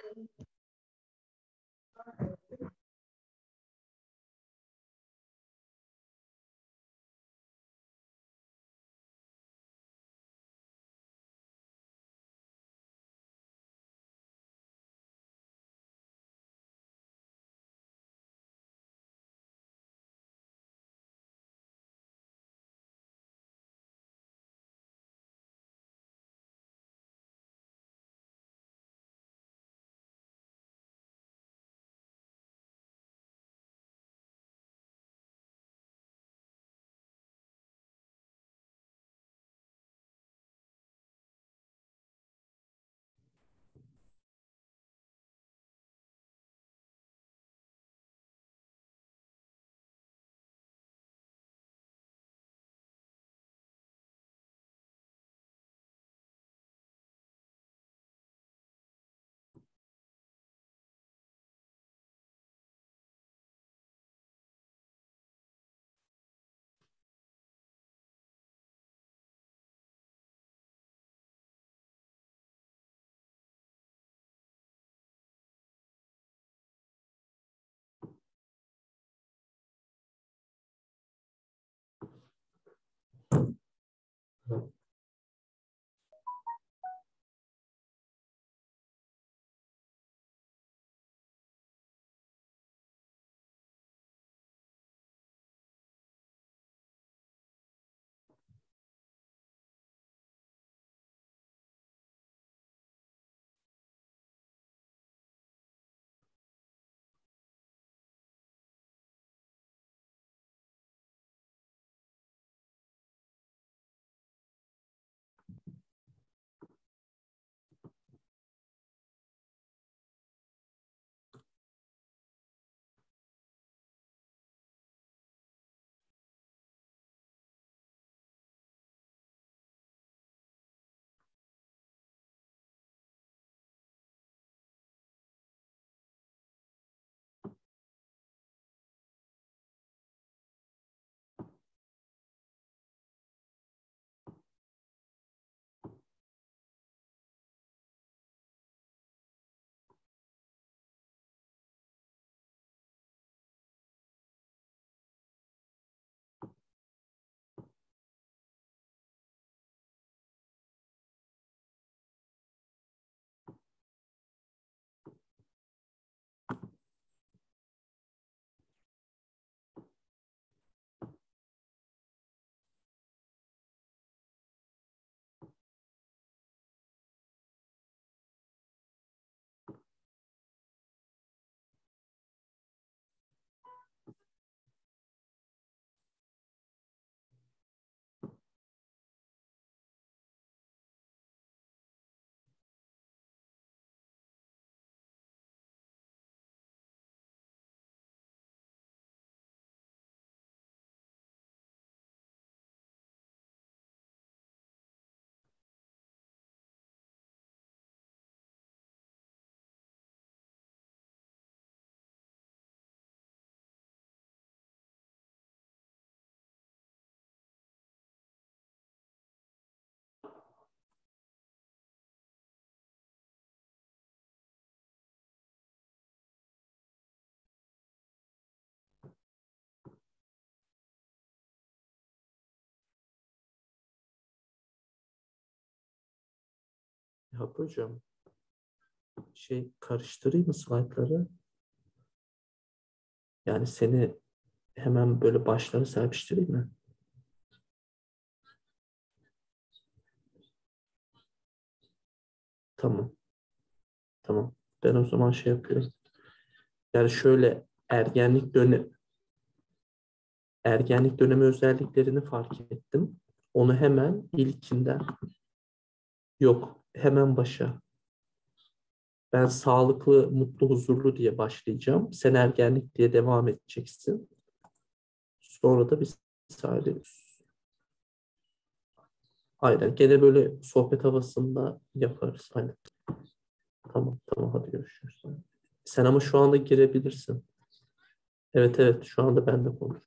Ya hocam, karıştırayım mı slaytları? Yani seni hemen böyle başlarına serpiştireyim mi? Tamam, tamam. Ben o zaman yapıyorum. Yani şöyle ergenlik dönemi özelliklerini fark ettim. Onu hemen ilkinden yok, hemen başa. Ben sağlıklı, mutlu, huzurlu diye başlayacağım. Sen ergenlik diye devam edeceksin. Sonra da biz ayrılıyoruz. Aynen. Gene böyle sohbet havasında yaparız. Aynen. Tamam, tamam. Hadi görüşürüz. Sen ama şu anda girebilirsin. Evet, evet. Şu anda ben de konuşuyorum.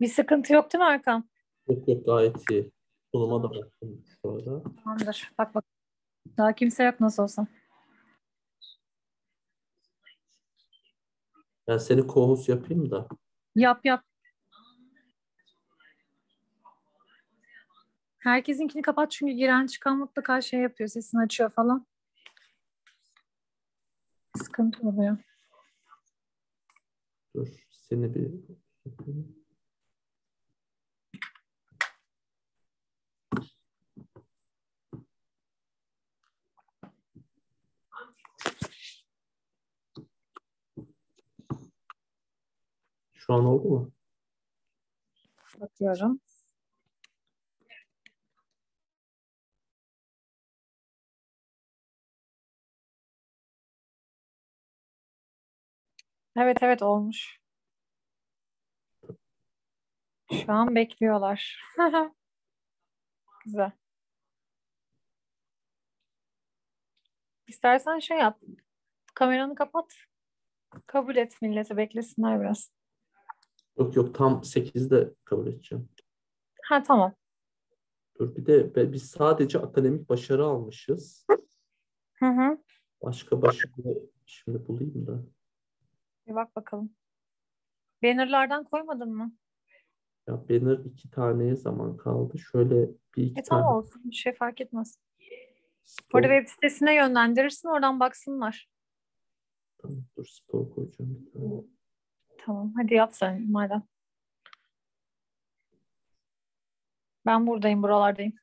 Bir sıkıntı yok değil mi Erkan? Yok yok, gayet iyi. Sunuma da baktım şu ara. Tamamdır. Bak bak. Daha kimse yok nasıl olsa. Ben seni co-host yapayım da. Yap yap. Herkesinkini kapat çünkü giren çıkan mutlaka şey yapıyor. Sesini açıyor falan. Sıkıntı oluyor. Dur seni bir... Şu an oldu mu? Bakıyorum. Evet evet olmuş. Şu an bekliyorlar. Güzel. İstersen şey yap. Kameranı kapat. Kabul et milleti beklesinler biraz. Yok yok, tam 8'de kabul edeceğim. Ha tamam. Dur bir de biz sadece akademik başarı almışız. Hı hı. Başka başarı şimdi bulayım da. Bir bak bakalım. Bannerlardan koymadın mı? Ya banner 2 taneye zaman kaldı. Şöyle bir iki Tamam tane olsun. Bir şey fark etmez. Orada spor. web sitesine yönlendirirsin. Oradan baksınlar. Tamam, dur spor koyacağım bir tane. Tamam. Hadi yap sen madem. Ben buradayım. Buralardayım.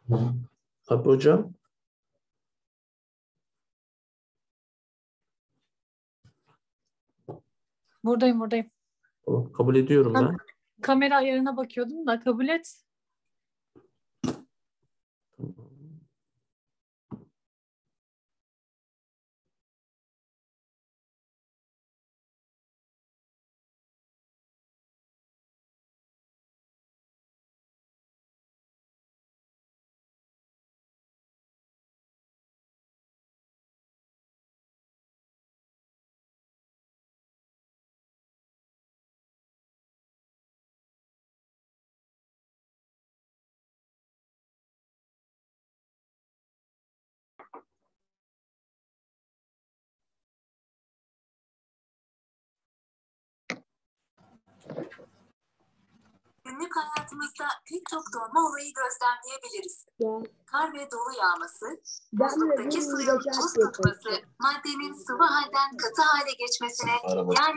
Abi hocam, Buradayım, buradayım. tamam, kabul ediyorum ben. Kamera ayarına bakıyordum da kabul et. Tamam. Günlük hayatımızda pek çok donma olayı gözlemleyebiliriz. Kar ve dolu yağması, buzluktaki suyun buz tutması, maddenin sıvı halden katı hale geçmesine, yani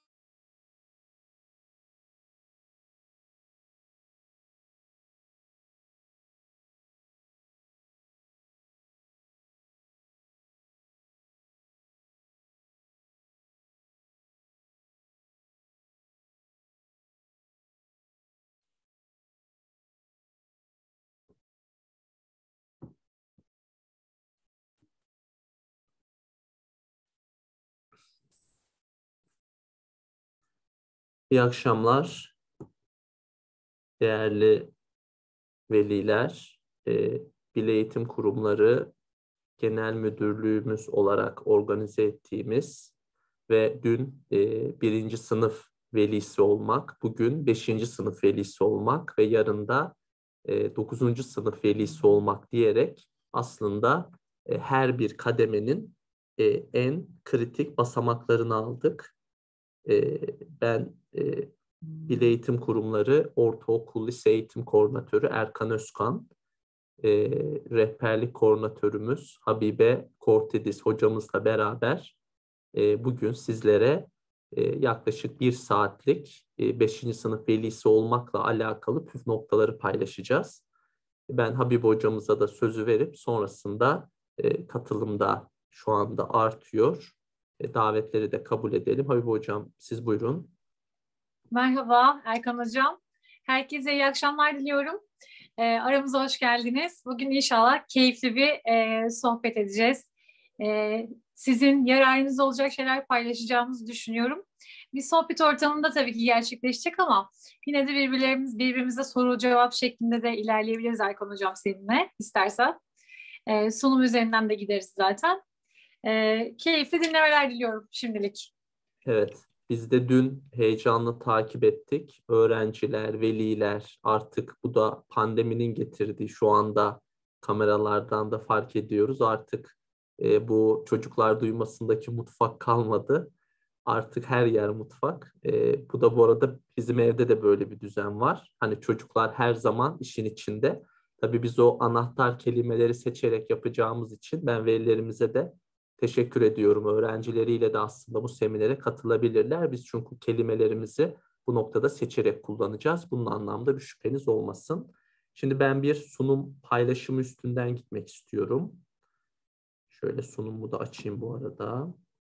İyi akşamlar değerli veliler. Milli Eğitim Kurumları Genel Müdürlüğümüz olarak organize ettiğimiz ve dün birinci sınıf velisi olmak, bugün beşinci sınıf velisi olmak ve yarın da 9. sınıf velisi olmak diyerek aslında her bir kademenin en kritik basamaklarını aldık. Ben Milli Eğitim Kurumları Ortaokul Lise Eğitim Koordinatörü Erkan Özkan, rehberlik koordinatörümüz Habibe Kortedis hocamızla beraber bugün sizlere yaklaşık 1 saatlik 5. sınıf velisi olmakla alakalı püf noktaları paylaşacağız. Ben Habib hocamıza da sözü verip sonrasında katılımda şu anda artıyor. Davetleri de kabul edelim. Habib hocam siz buyurun. Merhaba Erkan Hocam. Herkese iyi akşamlar diliyorum. Aramıza hoş geldiniz. Bugün inşallah keyifli bir sohbet edeceğiz. Sizin yararınız olacak şeyler paylaşacağımızı düşünüyorum. Bir sohbet ortamında tabii ki gerçekleşecek ama yine de birbirimize soru cevap şeklinde de ilerleyebiliriz Erkan Hocam seninle istersen. Sunum üzerinden de gideriz zaten. Keyifli dinlemeler diliyorum şimdilik. Evet, biz de dün heyecanla takip ettik. Öğrenciler, veliler artık bu da pandeminin getirdiği şu anda kameralardan da fark ediyoruz. Artık bu çocuklar duymasındaki mutfak kalmadı. Artık her yer mutfak. Bu da bu arada bizim evde de böyle bir düzen var. Hani çocuklar her zaman işin içinde. Tabii biz o anahtar kelimeleri seçerek yapacağımız için ben velilerimize de teşekkür ediyorum. Öğrencileriyle de aslında bu seminere katılabilirler. Biz çünkü kelimelerimizi bu noktada seçerek kullanacağız. Bunun anlamda bir şüpheniz olmasın. Şimdi ben bir sunum paylaşımı üstünden gitmek istiyorum. Şöyle sunumu da açayım bu arada.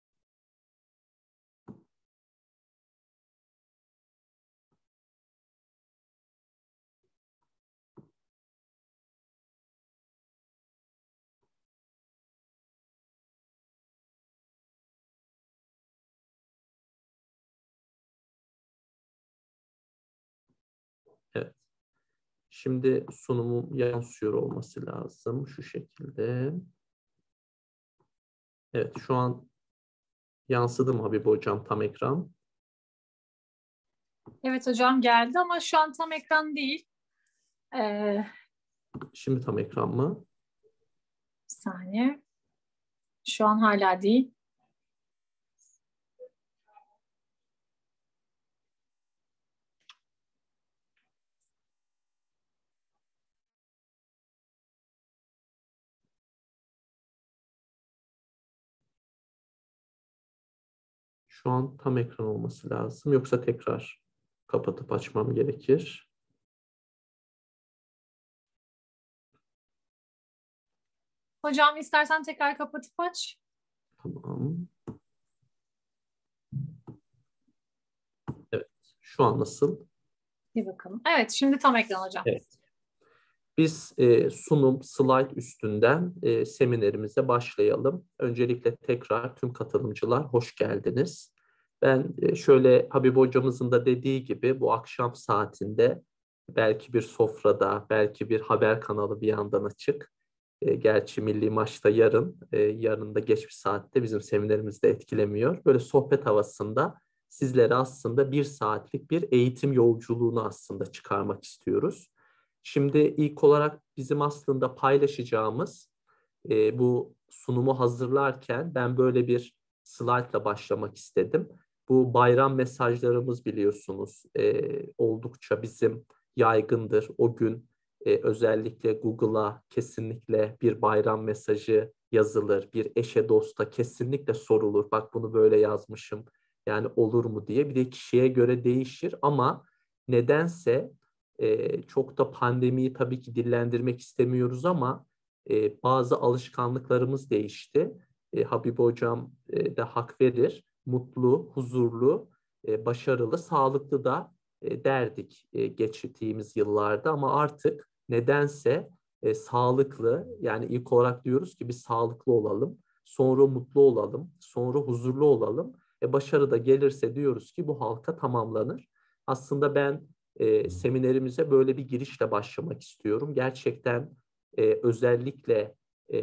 Evet. Şimdi sunumum yansıyor olması lazım şu şekilde. Evet, şu an yansıdı mı Habib hocam tam ekran? Evet hocam geldi ama şu an tam ekran değil. Bir Şimdi tam ekran mı? saniye. Şu an hala değil. Şu an tam ekran olması lazım. Yoksa tekrar kapatıp açmam gerekir. Hocam istersen tekrar kapatıp aç. Tamam. Evet. Şu an nasıl? Bir bakalım. Evet, şimdi tam ekran hocam. Evet. Biz sunum, slide üstünden seminerimize başlayalım. Öncelikle tekrar tüm katılımcılar hoş geldiniz. Ben şöyle Habib hocamızın da dediği gibi bu akşam saatinde belki bir sofrada, belki bir haber kanalı bir yandan açık. Gerçi milli maçta yarın, yarın da geç bir saatte bizim seminerimizi de etkilemiyor. Böyle sohbet havasında sizlere aslında 1 saatlik bir eğitim yolculuğunu aslında çıkarmak istiyoruz. Şimdi ilk olarak bizim aslında paylaşacağımız bu sunumu hazırlarken ben böyle bir slaytla başlamak istedim. Bu bayram mesajlarımız biliyorsunuz oldukça bizim yaygındır. O gün özellikle Google'a kesinlikle bir bayram mesajı yazılır. Bir eşe dosta kesinlikle sorulur. Bak bunu böyle yazmışım yani olur mu diye. Bir de kişiye göre değişir ama nedense çok da pandemiyi tabii ki dillendirmek istemiyoruz ama bazı alışkanlıklarımız değişti. Habib Hocam da hak verir. Mutlu, huzurlu, başarılı, sağlıklı da derdik geçtiğimiz yıllarda ama artık nedense sağlıklı yani ilk olarak diyoruz ki biz sağlıklı olalım, sonra mutlu olalım, sonra huzurlu olalım. Başarı da gelirse diyoruz ki bu halka tamamlanır. Aslında ben seminerimize böyle bir girişle başlamak istiyorum. Gerçekten özellikle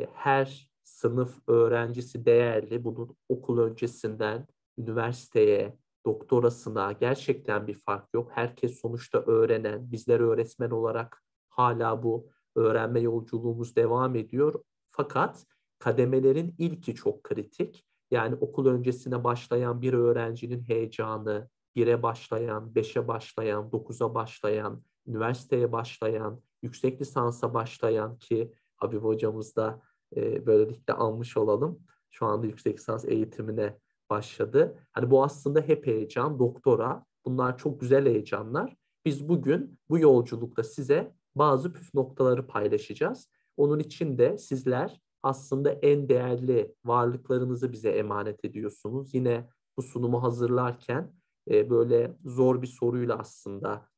her sınıf öğrencisi değerli. Bunun okul öncesinden üniversiteye, doktorasına gerçekten bir fark yok. Herkes sonuçta öğrenen, bizler öğretmen olarak hala bu öğrenme yolculuğumuz devam ediyor. Fakat kademelerin ilki çok kritik. Yani okul öncesine başlayan bir öğrencinin heyecanı, 1'e başlayan, 5'e başlayan, 9'a başlayan, üniversiteye başlayan, yüksek lisansa başlayan ki Habib hocamız da böylelikle almış olalım. Şu anda yüksek lisans eğitimine başladı. Hani bu aslında hep heyecan, doktora. Bunlar çok güzel heyecanlar. Biz bugün bu yolculukta size bazı püf noktaları paylaşacağız. Onun için de sizler aslında en değerli varlıklarınızı bize emanet ediyorsunuz. Yine bu sunumu hazırlarken böyle zor bir soruyla aslında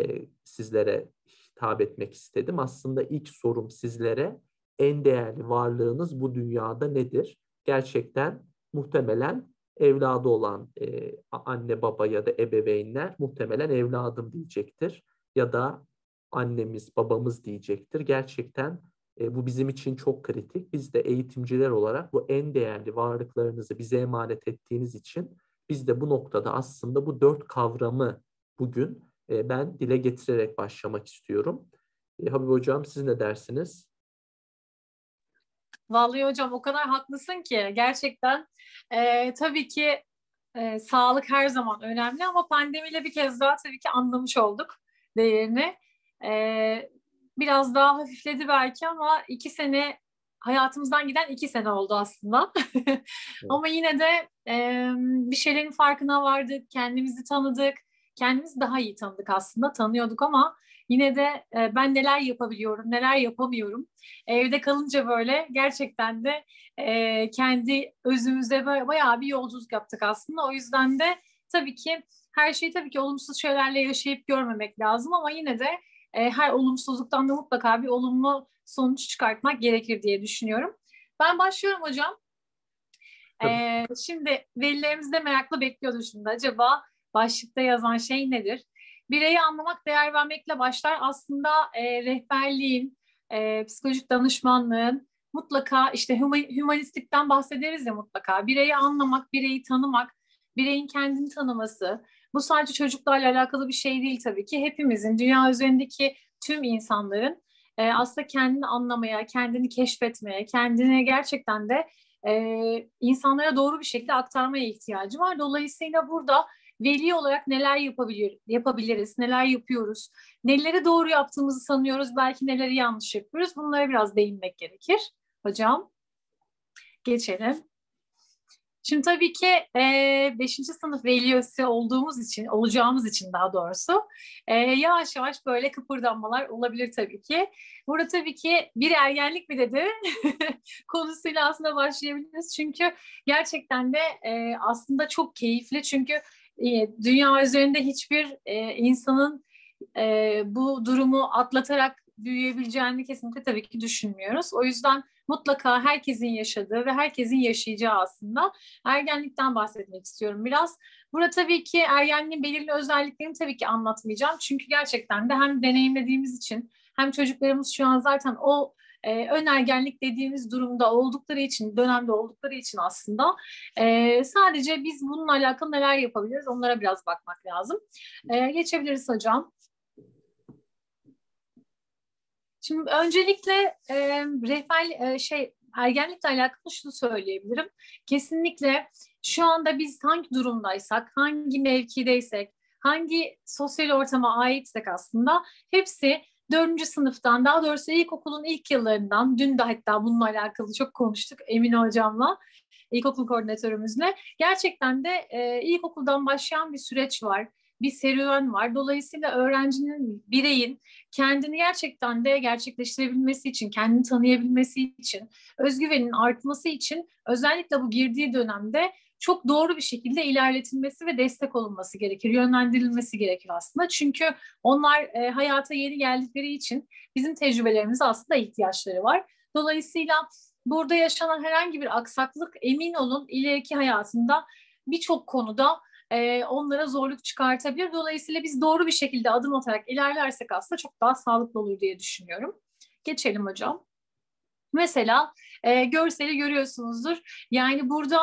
sizlere hitap etmek istedim. Aslında ilk sorum sizlere en değerli varlığınız bu dünyada nedir? Gerçekten muhtemelen evladı olan anne baba ya da ebeveynler muhtemelen evladım diyecektir. Ya da annemiz babamız diyecektir. Gerçekten bu bizim için çok kritik. Biz de eğitimciler olarak bu en değerli varlıklarınızı bize emanet ettiğiniz için biz de bu noktada aslında bu 4 kavramı bugün ben dile getirerek başlamak istiyorum. Habib Hocam siz ne dersiniz? Vallahi hocam o kadar haklısın ki gerçekten tabii ki sağlık her zaman önemli ama pandemiyle bir kez daha tabii ki anlamış olduk değerini. Biraz daha hafifledi belki ama 2 sene hayatımızdan giden 2 sene oldu aslında. Ama yine de bir şeylerin farkına vardık, kendimizi tanıdık, kendimizi daha iyi tanıdık aslında, tanıyorduk ama yine de ben neler yapabiliyorum, neler yapamıyorum. Evde kalınca böyle gerçekten de kendi özümüzde bayağı bir yolculuk yaptık aslında. O yüzden de tabii ki her şeyi tabii ki olumsuz şeylerle yaşayıp görmemek lazım ama yine de her olumsuzluktan da mutlaka bir olumlu sonuç çıkartmak gerekir diye düşünüyorum. Ben başlıyorum hocam. Şimdi velilerimiz de merakla bekliyordur şimdi. Acaba başlıkta yazan şey nedir? Bireyi anlamak, değer vermekle başlar. Aslında rehberliğin, psikolojik danışmanlığın mutlaka işte hümanistlikten bahsederiz ya mutlaka. Bireyi anlamak, bireyi tanımak, bireyin kendini tanıması. Bu sadece çocuklarla alakalı bir şey değil tabii ki. Hepimizin, dünya üzerindeki tüm insanların aslında kendini anlamaya, kendini keşfetmeye, kendine gerçekten de insanlara doğru bir şekilde aktarmaya ihtiyacı var. Dolayısıyla burada veli olarak neler yapabiliriz, neler yapıyoruz, neleri doğru yaptığımızı sanıyoruz, belki neleri yanlış yapıyoruz. Bunlara biraz değinmek gerekir. Hocam, geçelim. Şimdi tabii ki 5. sınıf velisi olacağımız için daha doğrusu yavaş yavaş böyle kıpırdanmalar olabilir tabii ki. Burada tabii ki bir ergenlik mi dedi konusuyla aslında başlayabiliriz. Çünkü gerçekten de aslında çok keyifli. Çünkü dünya üzerinde hiçbir insanın bu durumu atlatarak büyüyebileceğini kesinlikle tabii ki düşünmüyoruz. O yüzden mutlaka herkesin yaşadığı ve herkesin yaşayacağı aslında ergenlikten bahsetmek istiyorum biraz. Burada tabii ki ergenliğin belirli özelliklerini tabii ki anlatmayacağım. Çünkü gerçekten de hem deneyimlediğimiz için hem çocuklarımız şu an zaten o ön ergenlik dediğimiz durumda oldukları için, dönemde oldukları için aslında sadece biz bununla alakalı neler yapabiliriz onlara biraz bakmak lazım. Geçebiliriz hocam. Şimdi öncelikle ergenlikle alakalı şunu söyleyebilirim. Kesinlikle şu anda biz hangi durumdaysak, hangi mevkideysek, hangi sosyal ortama aitsek aslında hepsi 4. sınıftan, daha doğrusu ilkokulun ilk yıllarından, dün de hatta bununla alakalı çok konuştuk Emine hocamla, ilkokul koordinatörümüzle. Gerçekten de ilkokuldan başlayan bir süreç var, bir serüven var. Dolayısıyla öğrencinin, bireyin kendini gerçekten de gerçekleştirebilmesi için, kendini tanıyabilmesi için, özgüvenin artması için özellikle bu girdiği dönemde çok doğru bir şekilde ilerletilmesi ve destek olunması gerekir, yönlendirilmesi gerekir aslında. Çünkü onlar hayata yeni geldikleri için bizim tecrübelerimize aslında ihtiyaçları var. Dolayısıyla burada yaşanan herhangi bir aksaklık emin olun ileriki hayatında birçok konuda onlara zorluk çıkartabilir. Dolayısıyla biz doğru bir şekilde adım atarak ilerlersek aslında çok daha sağlıklı olur diye düşünüyorum. Geçelim hocam. Mesela görseli görüyorsunuzdur. Yani burada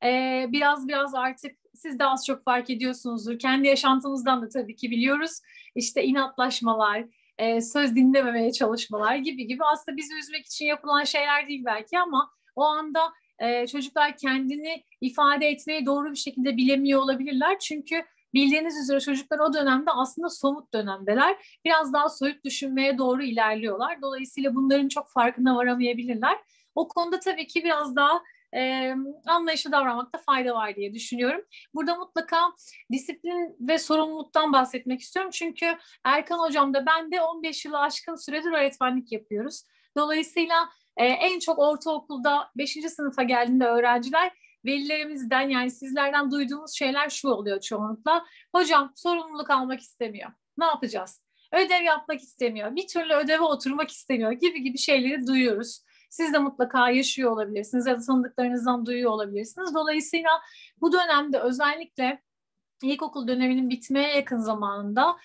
biraz artık siz de az çok fark ediyorsunuzdur. Kendi yaşantımızdan da tabii ki biliyoruz. İşte inatlaşmalar, söz dinlememeye çalışmalar gibi aslında bizi üzmek için yapılan şeyler değil belki ama o anda çocuklar kendini ifade etmeyi doğru bir şekilde bilemiyor olabilirler. Çünkü bildiğiniz üzere çocuklar o dönemde aslında somut dönemdeler. Biraz daha soyut düşünmeye doğru ilerliyorlar. Dolayısıyla bunların çok farkına varamayabilirler. O konuda tabii ki biraz daha anlayışlı davranmakta fayda var diye düşünüyorum. Burada mutlaka disiplin ve sorumluluktan bahsetmek istiyorum. Çünkü Erkan hocam da ben de 15 yılı aşkın süredir öğretmenlik yapıyoruz. Dolayısıyla en çok ortaokulda 5. sınıfa geldiğinde öğrenciler velilerimizden yani sizlerden duyduğumuz şeyler şu oluyor çoğunlukla. Hocam sorumluluk almak istemiyor. Ne yapacağız? Ödev yapmak istemiyor. Bir türlü ödeve oturmak istemiyor gibi şeyleri duyuyoruz. Siz de mutlaka yaşıyor olabilirsiniz ya da tanıdıklarınızdan duyuyor olabilirsiniz. Dolayısıyla bu dönemde özellikle ilkokul döneminin bitmeye yakın zamanında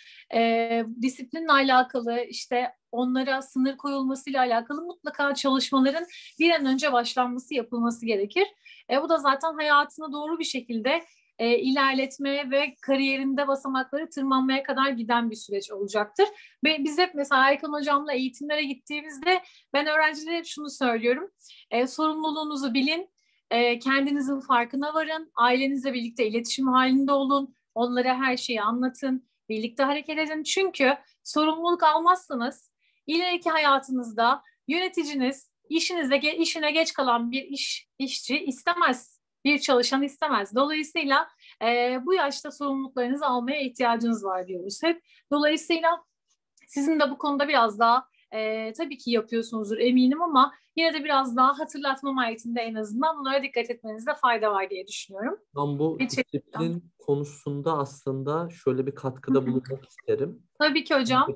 disiplinle alakalı işte onlara sınır koyulmasıyla alakalı mutlaka çalışmaların bir an önce başlanması yapılması gerekir. Bu da zaten hayatını doğru bir şekilde ilerletmeye ve kariyerinde basamakları tırmanmaya kadar giden bir süreç olacaktır. Ve biz hep mesela Erkan hocamla eğitimlere gittiğimizde ben öğrencilere hep şunu söylüyorum. Sorumluluğunuzu bilin. Kendinizin farkına varın, ailenizle birlikte iletişim halinde olun, onlara her şeyi anlatın, birlikte hareket edin. Çünkü sorumluluk almazsanız ileriki hayatınızda yöneticiniz işine geç kalan bir işçi istemez, bir çalışan istemez. Dolayısıyla bu yaşta sorumluluklarınızı almaya ihtiyacınız var diyoruz hep. Dolayısıyla sizin de bu konuda biraz daha tabii ki yapıyorsunuzdur eminim ama yine de biraz daha hatırlatma mahiyetinde en azından bunlara dikkat etmenizde fayda var diye düşünüyorum. Ben bu disiplin konusunda aslında şöyle bir katkıda bulunmak isterim. Tabii ki hocam.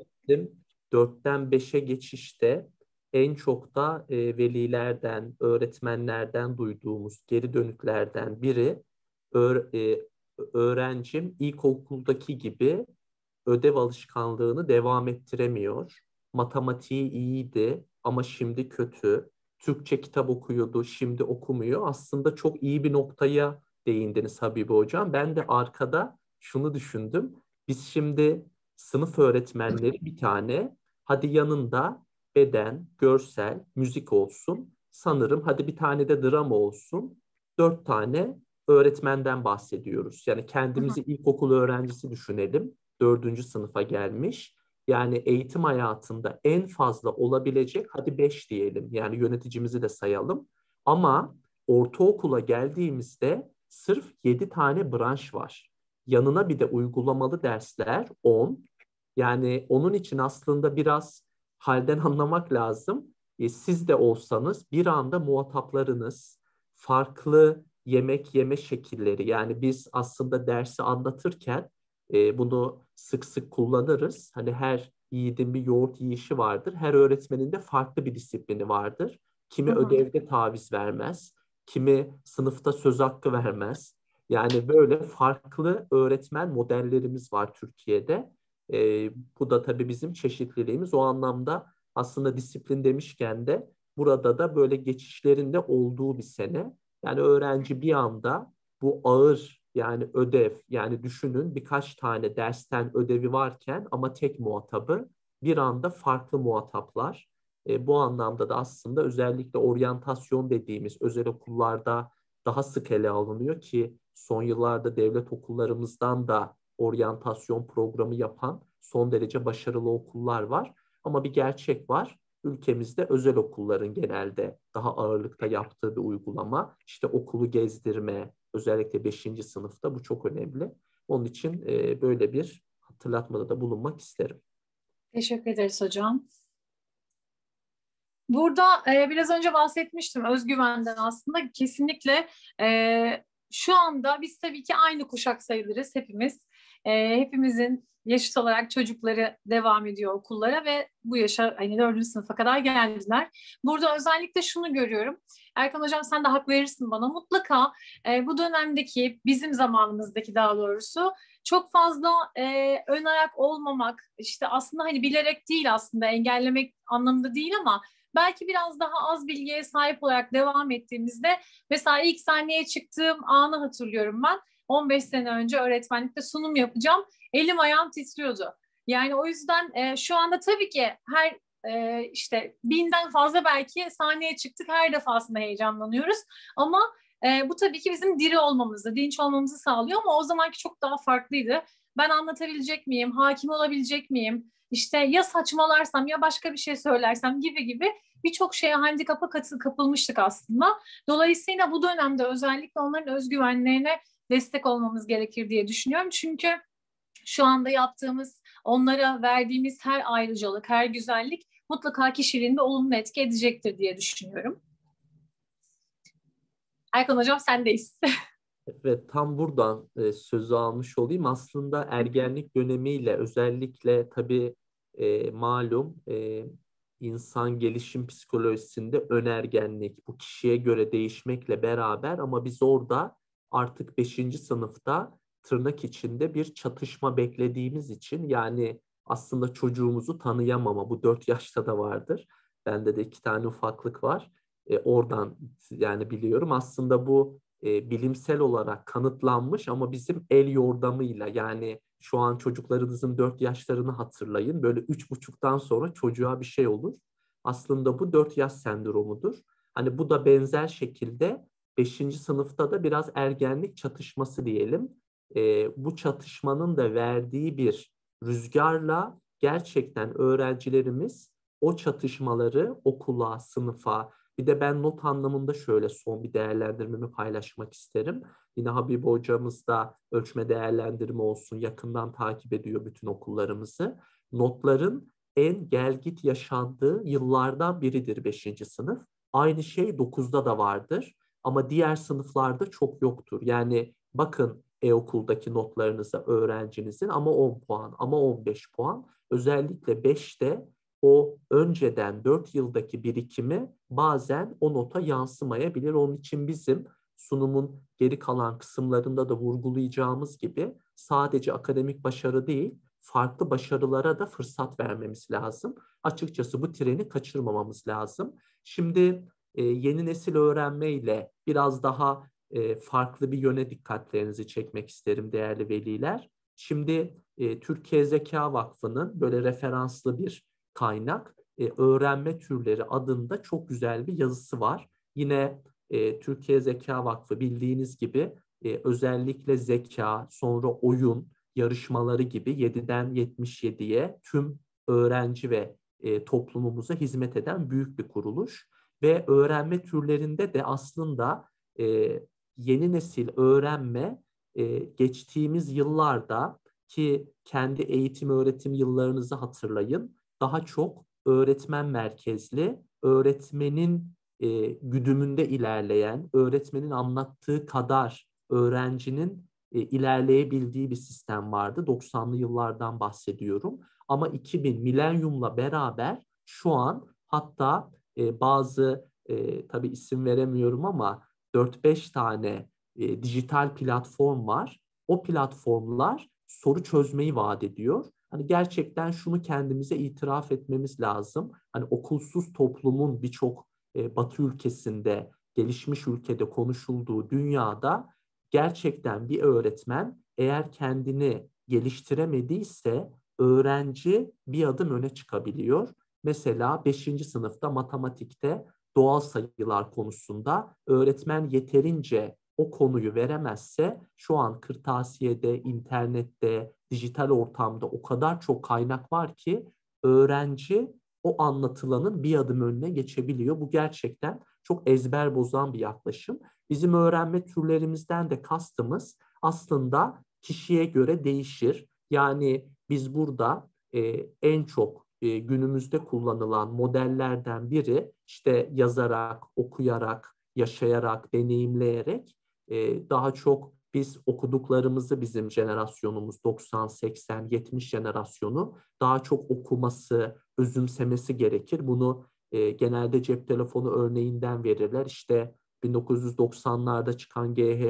4'ten 5'e geçişte en çok da velilerden, öğretmenlerden duyduğumuz geri dönüklerden biri öğrencim ilkokuldaki gibi ödev alışkanlığını devam ettiremiyor. Matematiği iyiydi ama şimdi kötü. Türkçe kitap okuyordu, şimdi okumuyor. Aslında çok iyi bir noktaya değindiniz Habibe Hocam. Ben de arkada şunu düşündüm. Biz şimdi sınıf öğretmenleri bir tane, hadi yanında beden, görsel, müzik olsun. Sanırım hadi bir tane de drama olsun. 4 tane öğretmenden bahsediyoruz. Yani kendimizi ilkokul öğrencisi düşünelim. 4. sınıfa gelmiş. Yani eğitim hayatında en fazla olabilecek hadi 5 diyelim. Yani yöneticimizi de sayalım. Ama ortaokula geldiğimizde sırf 7 tane branş var. Yanına bir de uygulamalı dersler 10. Yani onun için aslında biraz halden anlamak lazım. Siz de olsanız bir anda muhataplarınız, farklı yemek yeme şekilleri, yani biz aslında dersi anlatırken bunu sık sık kullanırız. Hani her yiğidin bir yoğurt yiyişi vardır. Her öğretmenin de farklı bir disiplini vardır. Kimi ödevde taviz vermez, kimi sınıfta söz hakkı vermez. Yani böyle farklı öğretmen modellerimiz var Türkiye'de. Bu da tabii bizim çeşitliliğimiz. O anlamda aslında disiplin demişken de burada da böyle geçişlerin de olduğu bir sene. Yani öğrenci bir anda bu ağır, yani ödev, yani düşünün birkaç tane dersten ödevi varken ama tek muhatabı, bir anda farklı muhataplar. Bu anlamda da aslında özellikle oryantasyon dediğimiz özel okullarda daha sık ele alınıyor ki son yıllarda devlet okullarımızdan da oryantasyon programı yapan son derece başarılı okullar var. Ama bir gerçek var. Ülkemizde özel okulların genelde daha ağırlıkta yaptığı bir uygulama. İşte okulu gezdirme, özellikle 5. sınıfta bu çok önemli. Onun için böyle bir hatırlatmada da bulunmak isterim. Teşekkür ederiz hocam. Burada biraz önce bahsetmiştim özgüvenden, aslında kesinlikle şu anda biz tabii ki aynı kuşak sayılırız hepimiz. Hepimizin yaşıt olarak çocukları devam ediyor okullara ve bu yaşa, hani 4. sınıfa kadar geldiler. Burada özellikle şunu görüyorum. Erkan hocam sen de hak verirsin bana. Mutlaka bu dönemdeki, bizim zamanımızdaki daha doğrusu, çok fazla ön ayak olmamak, işte aslında hani bilerek değil, aslında engellemek anlamında değil ama belki biraz daha az bilgiye sahip olarak devam ettiğimizde, mesela ilk sahneye çıktığım anı hatırlıyorum ben. 15 sene önce öğretmenlikte sunum yapacağım. Elim ayağım titriyordu. Yani o yüzden şu anda tabii ki her işte 1000'den fazla belki sahneye çıktık. Her defasında heyecanlanıyoruz. Ama bu tabii ki bizim diri olmamızı, dinç olmamızı sağlıyor ama o zamanki çok daha farklıydı. Ben anlatabilecek miyim, hakim olabilecek miyim? İşte ya saçmalarsam ya başka bir şey söylersem gibi birçok şeye handikapa kapılmıştık aslında. Dolayısıyla bu dönemde özellikle onların özgüvenlerine destek olmamız gerekir diye düşünüyorum. Çünkü şu anda yaptığımız, onlara verdiğimiz her ayrıcalık, her güzellik mutlaka kişiliğinde olumlu etki edecektir diye düşünüyorum. Erkan hocam sendeyiz. Evet, tam buradan sözü almış olayım. Aslında ergenlik dönemiyle özellikle tabii malum insan gelişim psikolojisinde önergenlik bu kişiye göre değişmekle beraber, ama biz orada artık 5. sınıfta tırnak içinde bir çatışma beklediğimiz için, yani aslında çocuğumuzu tanıyamama, bu 4 yaşta da vardır. Bende de 2 tane ufaklık var. Oradan yani biliyorum aslında bu bilimsel olarak kanıtlanmış ama bizim el yordamıyla, yani şu an çocuklarınızın 4 yaşlarını hatırlayın. Böyle 3,5'tan sonra çocuğa bir şey olur. Aslında bu 4 yaş sendromudur. Hani bu da benzer şekilde 5. sınıfta da biraz ergenlik çatışması diyelim. Bu çatışmanın da verdiği bir rüzgarla gerçekten öğrencilerimiz o çatışmaları okula, sınıfa, bir de ben not anlamında şöyle son bir değerlendirmemi paylaşmak isterim. Yine Habib hocamız da ölçme değerlendirme olsun yakından takip ediyor bütün okullarımızı. Notların en gelgit yaşandığı yıllardan biridir 5. sınıf. Aynı şey 9'da da vardır ama diğer sınıflarda çok yoktur. Yani bakın e-okuldaki notlarınıza öğrencinizin, ama 10 puan, ama 15 puan. Özellikle 5'te o önceden 4 yıldaki birikimi bazen o nota yansımayabilir. Onun için bizim sunumun geri kalan kısımlarında da vurgulayacağımız gibi sadece akademik başarı değil, farklı başarılara da fırsat vermemiz lazım. Açıkçası bu treni kaçırmamamız lazım. Şimdi yeni nesil öğrenmeyle biraz daha farklı bir yöne dikkatlerinizi çekmek isterim değerli veliler. Şimdi Türkiye Zeka Vakfı'nın böyle referanslı bir kaynak, öğrenme türleri adında çok güzel bir yazısı var. Yine Türkiye Zeka Vakfı bildiğiniz gibi özellikle zeka, sonra oyun yarışmaları gibi 7'den 77'ye tüm öğrenci ve toplumumuza hizmet eden büyük bir kuruluş. Ve öğrenme türlerinde de aslında yeni nesil öğrenme geçtiğimiz yıllarda ki kendi eğitim öğretim yıllarınızı hatırlayın, daha çok öğretmen merkezli, öğretmenin güdümünde ilerleyen, öğretmenin anlattığı kadar öğrencinin ilerleyebildiği bir sistem vardı. 90'lı yıllardan bahsediyorum. Ama 2000 milenyumla beraber şu an hatta bazı tabii isim veremiyorum ama 4-5 tane dijital platform var. O platformlar soru çözmeyi vaat ediyor. Hani gerçekten şunu kendimize itiraf etmemiz lazım. Hani okulsuz toplumun birçok Batı ülkesinde, gelişmiş ülkede konuşulduğu dünyada gerçekten bir öğretmen eğer kendini geliştiremediyse öğrenci bir adım öne çıkabiliyor. Mesela 5. sınıfta matematikte doğal sayılar konusunda öğretmen yeterince o konuyu veremezse şu an kırtasiyede, internette, dijital ortamda o kadar çok kaynak var ki öğrenci o anlatılanın bir adım önüne geçebiliyor. Bu gerçekten çok ezber bozan bir yaklaşım. Bizim öğrenme türlerimizden de kastımız aslında kişiye göre değişir. Yani biz burada en çok günümüzde kullanılan modellerden biri işte yazarak, okuyarak, yaşayarak, deneyimleyerek daha çok biz okuduklarımızı bizim jenerasyonumuz 90, 80, 70 jenerasyonu daha çok okuması, özümsemesi gerekir. Bunu genelde cep telefonu örneğinden verirler. İşte 1990'larda çıkan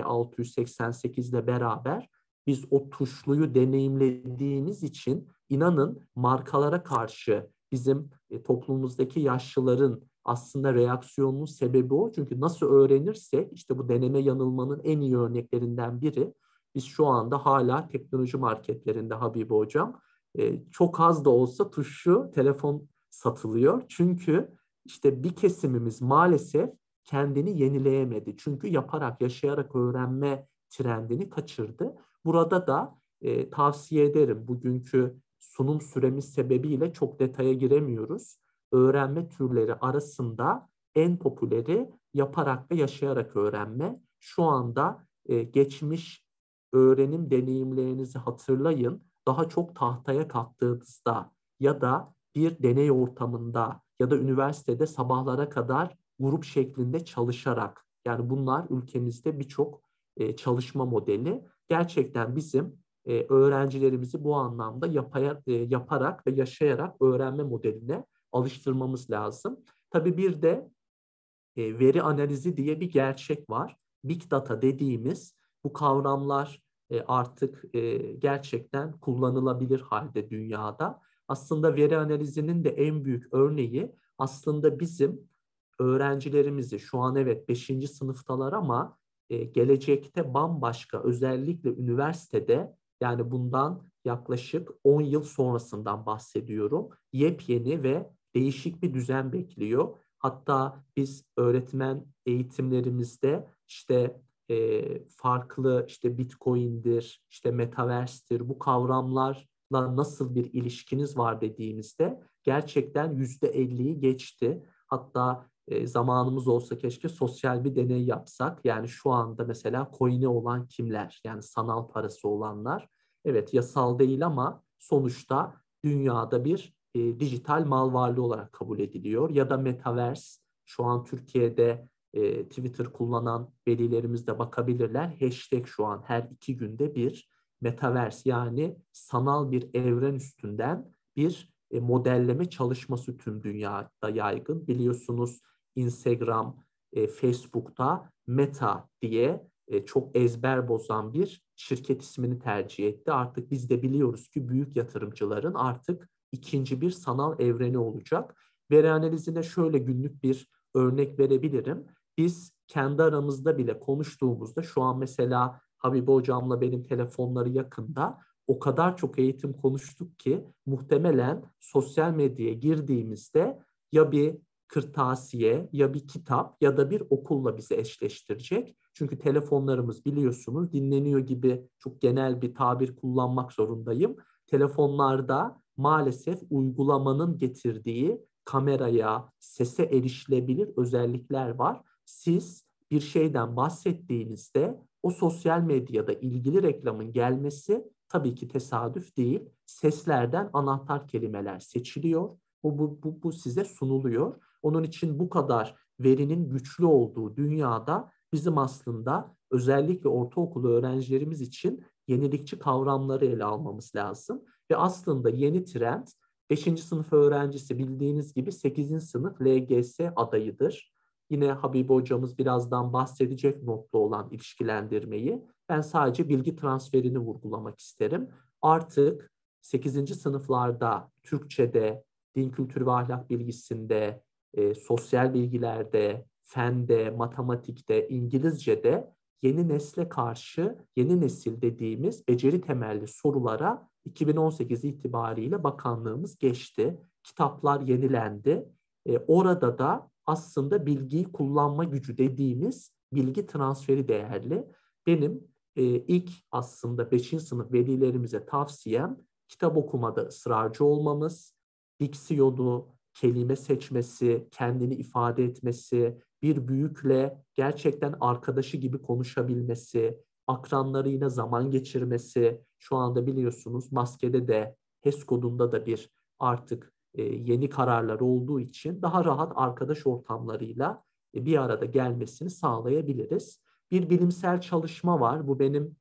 GH688 ile beraber biz o tuşluyu deneyimlediğimiz için inanın markalara karşı bizim toplumumuzdaki yaşlıların aslında reaksiyonunun sebebi o. Çünkü nasıl öğrenirsek işte bu deneme yanılmanın en iyi örneklerinden biri. Biz şu anda hala teknoloji marketlerinde Habibe Hocam çok az da olsa tuşlu telefon satılıyor. Çünkü işte bir kesimimiz maalesef kendini yenileyemedi. Çünkü yaparak, yaşayarak öğrenme trendini kaçırdı. Burada da tavsiye ederim. Bugünkü sunum süremiz sebebiyle çok detaya giremiyoruz. Öğrenme türleri arasında en popüleri yaparak ve yaşayarak öğrenme. Şu anda geçmiş öğrenim deneyimlerinizi hatırlayın. Daha çok tahtaya kalktığınızda ya da bir deney ortamında ya da üniversitede sabahlara kadar grup şeklinde çalışarak, yani bunlar ülkemizde birçok çalışma modeli. Gerçekten bizim öğrencilerimizi bu anlamda yaparak ve yaşayarak öğrenme modeline alıştırmamız lazım. Tabii bir de veri analizi diye bir gerçek var. Big data dediğimiz bu kavramlar artık gerçekten kullanılabilir halde dünyada. Aslında veri analizinin de en büyük örneği aslında bizim öğrencilerimizi şu an evet 5. sınıftalar ama gelecekte bambaşka özellikle üniversitede yani bundan yaklaşık 10 yıl sonrasından bahsediyorum. Yepyeni ve değişik bir düzen bekliyor. Hatta biz öğretmen eğitimlerimizde işte farklı işte Bitcoin'dir, işte Metaverse'tir bu kavramlarla nasıl bir ilişkiniz var dediğimizde gerçekten %50'yi geçti. Hatta zamanımız olsa keşke sosyal bir deney yapsak. Yani şu anda mesela coin'i olan kimler? Yani sanal parası olanlar. Evet yasal değil ama sonuçta dünyada bir dijital mal varlığı olarak kabul ediliyor. Ya da Metaverse, şu an Türkiye'de Twitter kullanan velilerimiz de bakabilirler. Hashtag şu an her 2 günde bir Metaverse yani sanal bir evren üstünden bir modelleme çalışması tüm dünyada yaygın. Biliyorsunuz Instagram, Facebook'ta Meta diye çok ezber bozan bir şirket ismini tercih etti. Artık biz de biliyoruz ki büyük yatırımcıların artık ikinci bir sanal evreni olacak. Veri analizine şöyle günlük bir örnek verebilirim. Biz kendi aramızda bile konuştuğumuzda şu an mesela Habibe Hocam'la benim telefonları yakında o kadar çok eğitim konuştuk ki muhtemelen sosyal medyaya girdiğimizde ya bir kırtasiye ya bir kitap ya da bir okulla bizi eşleştirecek. Çünkü telefonlarımız biliyorsunuz dinleniyor gibi çok genel bir tabir kullanmak zorundayım. Telefonlarda maalesef uygulamanın getirdiği kameraya, sese erişilebilir özellikler var. Siz bir şeyden bahsettiğinizde o sosyal medyada ilgili reklamın gelmesi tabii ki tesadüf değil. Seslerden anahtar kelimeler seçiliyor. Bu size sunuluyor. Onun için bu kadar verinin güçlü olduğu dünyada bizim aslında özellikle ortaokul öğrencilerimiz için yenilikçi kavramları ele almamız lazım. Ve aslında yeni trend 5. sınıf öğrencisi bildiğiniz gibi 8. sınıf LGS adayıdır. Yine Habibe hocamız birazdan bahsedecek notlu olan ilişkilendirmeyi. Ben sadece bilgi transferini vurgulamak isterim. Artık 8. sınıflarda Türkçe'de, din kültürü ve ahlak bilgisinde, sosyal bilgilerde, fende, matematikte, İngilizce'de yeni nesle karşı yeni nesil dediğimiz beceri temelli sorulara 2018 itibariyle bakanlığımız geçti. Kitaplar yenilendi. Orada da aslında bilgiyi kullanma gücü dediğimiz bilgi transferi değerli. Benim ilk aslında 5. sınıf velilerimize tavsiyem kitap okumada ısrarcı olmamız, diksiyonu, kelime seçmesi, kendini ifade etmesi, bir büyükle gerçekten arkadaşı gibi konuşabilmesi, akranlarıyla zaman geçirmesi, şu anda biliyorsunuz maskede de HES kodunda da bir artık yeni kararlar olduğu için daha rahat arkadaş ortamlarıyla bir arada gelmesini sağlayabiliriz. Bir bilimsel çalışma var. Bu benim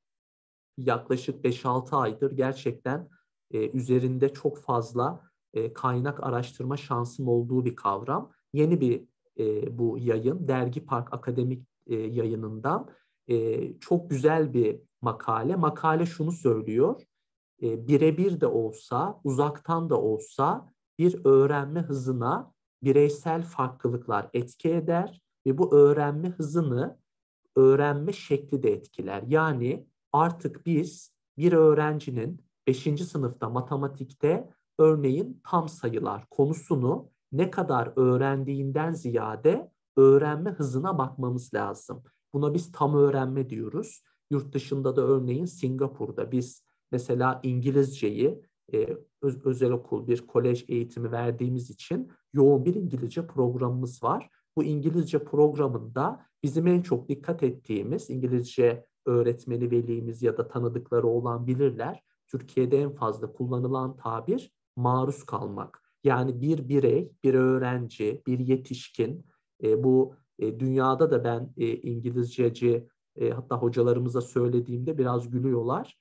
yaklaşık 5-6 aydır gerçekten üzerinde çok fazla kaynak araştırma şansım olduğu bir kavram. Yeni bir bu yayın, Dergi Park Akademik yayınından çok güzel bir makale. Makale şunu söylüyor, birebir de olsa, uzaktan da olsa bir öğrenme hızına bireysel farklılıklar etki eder ve bu öğrenme hızını öğrenme şekli de etkiler. Yani artık biz bir öğrencinin 5. sınıfta matematikte örneğin tam sayılar konusunu ne kadar öğrendiğinden ziyade öğrenme hızına bakmamız lazım. Buna biz tam öğrenme diyoruz. Yurt dışında da örneğin Singapur'da biz mesela İngilizceyi özel okul, bir kolej eğitimi verdiğimiz için yoğun bir İngilizce programımız var. Bu İngilizce programında bizim en çok dikkat ettiğimiz, İngilizce öğretmeni velimiz ya da tanıdıkları olan bilirler, Türkiye'de en fazla kullanılan tabir maruz kalmak. Yani bir birey, bir öğrenci, bir yetişkin, bu dünyada da ben İngilizceci hatta hocalarımıza söylediğimde biraz gülüyorlar.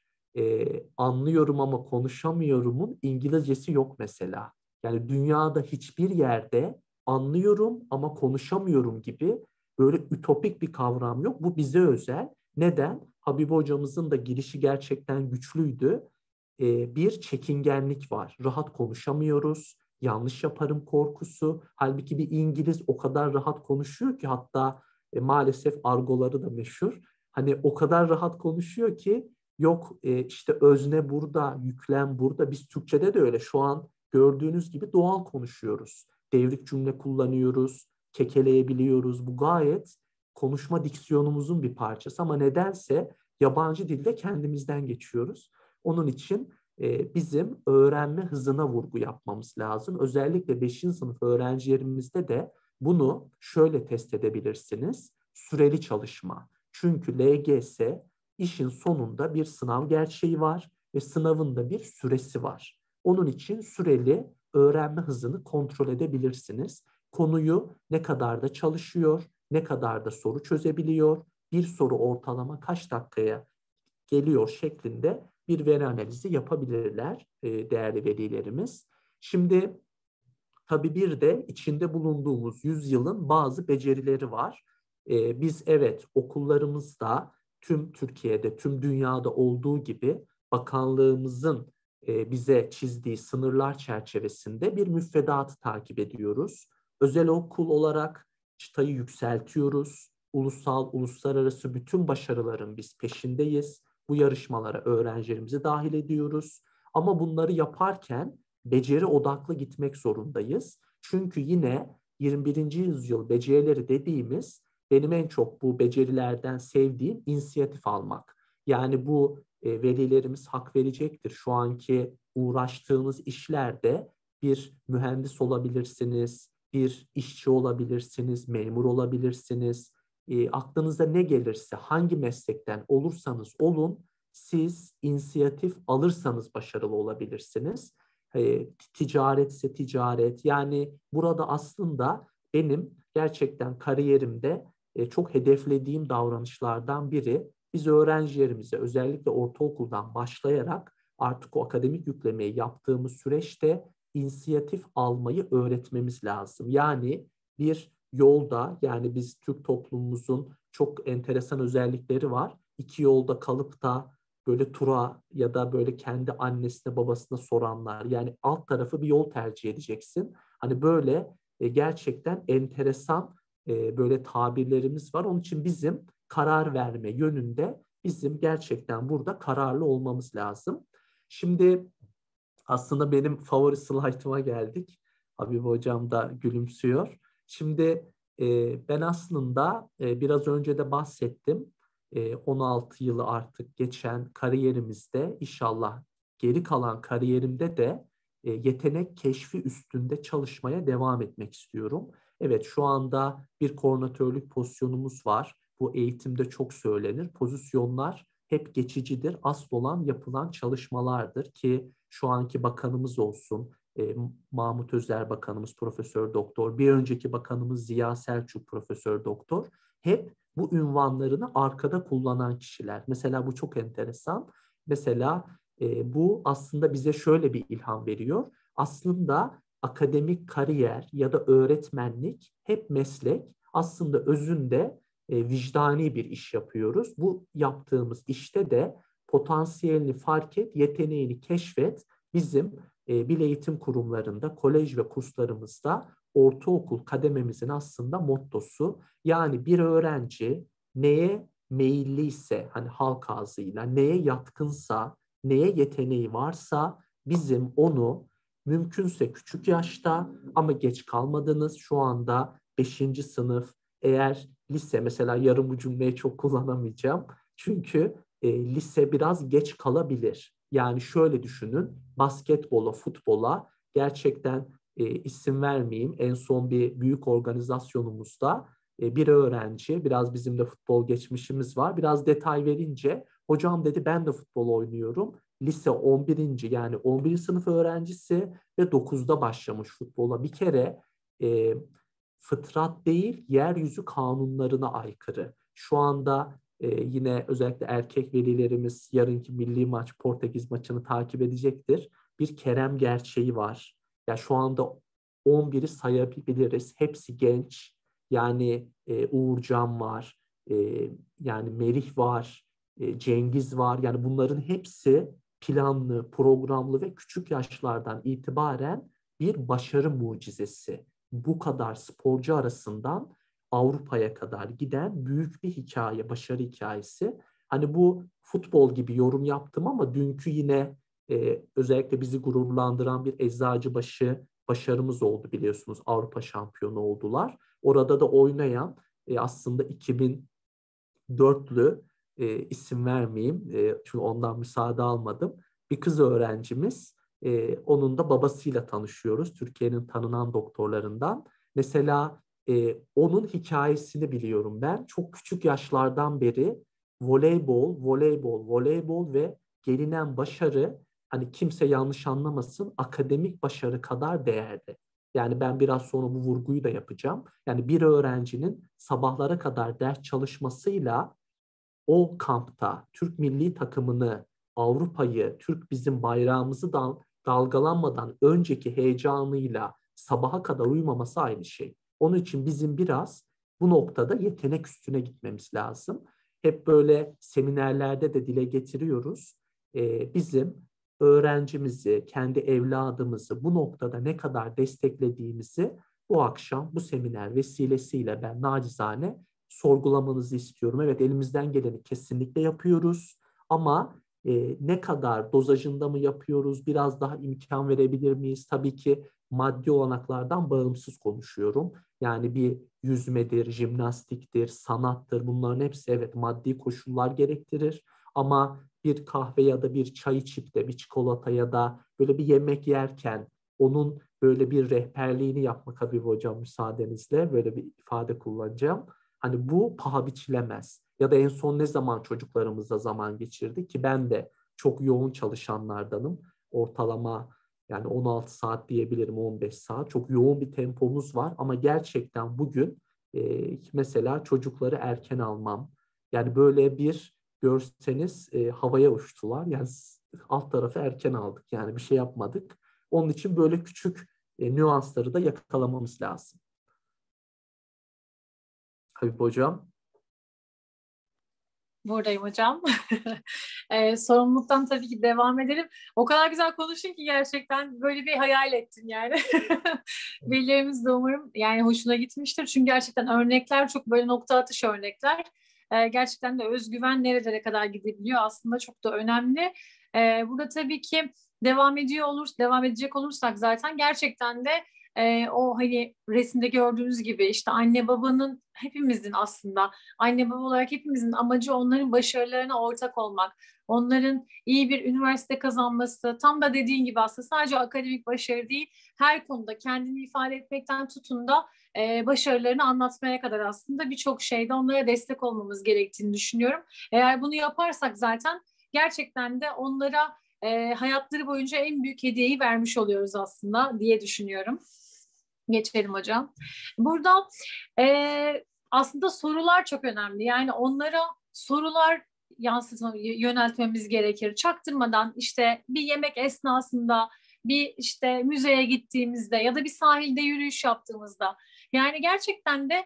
Anlıyorum ama konuşamıyorumun İngilizcesi yok mesela. Yani dünyada hiçbir yerde anlıyorum ama konuşamıyorum gibi böyle ütopik bir kavram yok. Bu bize özel. Neden? Habibe hocamızın da girişi gerçekten güçlüydü. Bir çekingenlik var. Rahat konuşamıyoruz. Yanlış yaparım korkusu. Halbuki bir İngiliz o kadar rahat konuşuyor ki hatta maalesef argoları da meşhur. Hani o kadar rahat konuşuyor ki yok işte özne burada, yüklem burada. Biz Türkçe'de de öyle. Şu an gördüğünüz gibi doğal konuşuyoruz. Devrik cümle kullanıyoruz, kekeleyebiliyoruz. Bu gayet konuşma diksiyonumuzun bir parçası ama nedense yabancı dilde kendimizden geçiyoruz. Onun için bizim öğrenme hızına vurgu yapmamız lazım. Özellikle 5. sınıf öğrencilerimizde de bunu şöyle test edebilirsiniz. Süreli çalışma. Çünkü LGS işin sonunda bir sınav gerçeği var ve sınavın da bir süresi var. Onun için süreli öğrenme hızını kontrol edebilirsiniz. Konuyu ne kadar da çalışıyor, ne kadar da soru çözebiliyor, bir soru ortalama kaç dakikaya geliyor şeklinde bir veri analizi yapabilirler değerli velilerimiz. Şimdi tabii bir de içinde bulunduğumuz yüzyılın bazı becerileri var. Biz evet okullarımızda tüm Türkiye'de, tüm dünyada olduğu gibi bakanlığımızın bize çizdiği sınırlar çerçevesinde bir müfredatı takip ediyoruz. Özel okul olarak çıtayı yükseltiyoruz. Ulusal, uluslararası bütün başarıların biz peşindeyiz. Bu yarışmalara öğrencilerimizi dahil ediyoruz. Ama bunları yaparken beceri odaklı gitmek zorundayız. Çünkü yine 21. yüzyıl becerileri dediğimiz benim en çok bu becerilerden sevdiğim inisiyatif almak. Yani bu velilerimiz hak verecektir. Şu anki uğraştığınız işlerde bir mühendis olabilirsiniz, bir işçi olabilirsiniz, memur olabilirsiniz, aklınıza ne gelirse, hangi meslekten olursanız olun, siz inisiyatif alırsanız başarılı olabilirsiniz. Ticaretse ticaret, yani burada aslında benim gerçekten kariyerimde çok hedeflediğim davranışlardan biri, biz öğrencilerimize özellikle ortaokuldan başlayarak artık o akademik yüklemeyi yaptığımız süreçte inisiyatif almayı öğretmemiz lazım. Yani bir yolda, yani biz Türk toplumumuzun çok enteresan özellikleri var. İki yolda kalıp da böyle tura ya da böyle kendi annesine babasına soranlar. Yani alt tarafı bir yol tercih edeceksin. Hani böyle gerçekten enteresan böyle tabirlerimiz var. Onun için bizim karar verme yönünde bizim gerçekten burada kararlı olmamız lazım. Şimdi aslında benim favori slaytıma geldik. Habib Hocam da gülümsüyor. Şimdi ben aslında biraz önce de bahsettim. 16 yılı artık geçen kariyerimizde, inşallah geri kalan kariyerimde de yetenek keşfi üstünde çalışmaya devam etmek istiyorum. Evet, şu anda bir koordinatörlük pozisyonumuz var. Bu eğitimde çok söylenir. Pozisyonlar hep geçicidir. Asıl olan yapılan çalışmalardır ki şu anki bakanımız olsun, Mahmut Özer Bakanımız Profesör Doktor, bir önceki bakanımız Ziya Selçuk Profesör Doktor, hep bu ünvanlarını arkada kullanan kişiler. Mesela bu çok enteresan. Mesela bu aslında bize şöyle bir ilham veriyor. Aslında akademik kariyer ya da öğretmenlik hep meslek. Aslında özünde vicdani bir iş yapıyoruz. Bu yaptığımız işte de potansiyelini fark et, yeteneğini keşfet. Bizim Milli Eğitim Kurumlarında, kolej ve kurslarımızda ortaokul kadememizin aslında mottosu. Yani bir öğrenci neye meyilliyse, hani halk ağzıyla, neye yatkınsa, neye yeteneği varsa bizim onu mümkünse küçük yaşta, ama geç kalmadınız, şu anda 5. sınıf, eğer lise, mesela yarın bu cümleyi çok kullanamayacağım. Çünkü lise biraz geç kalabilir. Yani şöyle düşünün, basketbola, futbola gerçekten isim vermeyeyim. En son bir büyük organizasyonumuzda bir öğrenci, biraz bizim de futbol geçmişimiz var. Biraz detay verince, hocam dedi ben de futbol oynuyorum. Lise 11. yani 11. sınıf öğrencisi ve 9'da başlamış futbola. Bir kere fıtrat değil, yeryüzü kanunlarına aykırı. Şu anda yine özellikle erkek velilerimiz yarınki milli maç, Portekiz maçını takip edecektir. Bir Kerem gerçeği var. Ya şu anda 11'i sayabiliriz. Hepsi genç. Yani Uğurcan var, yani Merih var, Cengiz var. Yani bunların hepsi planlı, programlı ve küçük yaşlardan itibaren bir başarı mucizesi. Bu kadar sporcu arasından Avrupa'ya kadar giden büyük bir hikaye, başarı hikayesi. Hani bu futbol gibi yorum yaptım ama dünkü yine özellikle bizi gururlandıran bir Eczacıbaşı başarımız oldu, biliyorsunuz. Avrupa şampiyonu oldular. Orada da oynayan aslında 2004'lü isim vermeyeyim çünkü ondan müsaade almadım. Bir kız öğrencimiz, onun da babasıyla tanışıyoruz. Türkiye'nin tanınan doktorlarından. Mesela onun hikayesini biliyorum ben. Çok küçük yaşlardan beri voleybol, voleybol, voleybol ve gelinen başarı, hani kimse yanlış anlamasın, akademik başarı kadar değerli. Yani ben biraz sonra bu vurguyu da yapacağım. Yani bir öğrencinin sabahlara kadar ders çalışmasıyla o kampta Türk milli takımını, Avrupa'yı, Türk bizim bayrağımızı dalgalanmadan önceki heyecanıyla sabaha kadar uyumaması aynı şey. Onun için bizim biraz bu noktada yetenek üstüne gitmemiz lazım. Hep böyle seminerlerde de dile getiriyoruz. Bizim öğrencimizi, kendi evladımızı bu noktada ne kadar desteklediğimizi bu akşam bu seminer vesilesiyle ben nacizane sorgulamanızı istiyorum. Evet, elimizden geleni kesinlikle yapıyoruz ama ne kadar dozajında mı yapıyoruz, biraz daha imkan verebilir miyiz? Tabii ki maddi olanaklardan bağımsız konuşuyorum. Yani bir yüzmedir, jimnastiktir, sanattır, bunların hepsi evet maddi koşullar gerektirir. Ama bir kahve ya da bir çay içip de bir çikolata ya da böyle bir yemek yerken onun böyle bir rehberliğini yapmak, Habib Hocam müsaadenizle böyle bir ifade kullanacağım. Hani bu paha biçilemez. Ya da en son ne zaman çocuklarımızla zaman geçirdik ki ben de çok yoğun çalışanlardanım. Ortalama yani 16 saat diyebilirim, 15 saat. Çok yoğun bir tempomuz var ama gerçekten bugün mesela çocukları erken almam. Yani böyle bir görseniz havaya uçtular. Yani alt tarafı erken aldık. Yani bir şey yapmadık. Onun için böyle küçük nüansları da yakalamamız lazım. Habib Hocam. Buradayım hocam. Sorumluluktan tabii ki devam edelim. O kadar güzel konuştun ki gerçekten böyle bir hayal ettim yani. Velilerimiz de umarım yani hoşuna gitmiştir. Çünkü gerçekten örnekler çok böyle nokta atış örnekler. Gerçekten de özgüven nerelere kadar gidebiliyor aslında çok da önemli. Burada tabii ki devam edecek olursak zaten gerçekten de o hani resimde gördüğünüz gibi işte anne babanın hepimizin aslında anne baba olarak hepimizin amacı onların başarılarına ortak olmak. Onların iyi bir üniversite kazanması, tam da dediğin gibi aslında sadece akademik başarı değil, her konuda kendini ifade etmekten tutun da başarılarını anlatmaya kadar aslında birçok şeyde onlara destek olmamız gerektiğini düşünüyorum. Eğer bunu yaparsak zaten gerçekten de onlara hayatları boyunca en büyük hediyeyi vermiş oluyoruz aslında diye düşünüyorum. Geçelim hocam. Burada aslında sorular çok önemli. Yani onlara sorular yöneltmemiz gerekir. Çaktırmadan işte bir yemek esnasında, bir işte müzeye gittiğimizde ya da bir sahilde yürüyüş yaptığımızda. Yani gerçekten de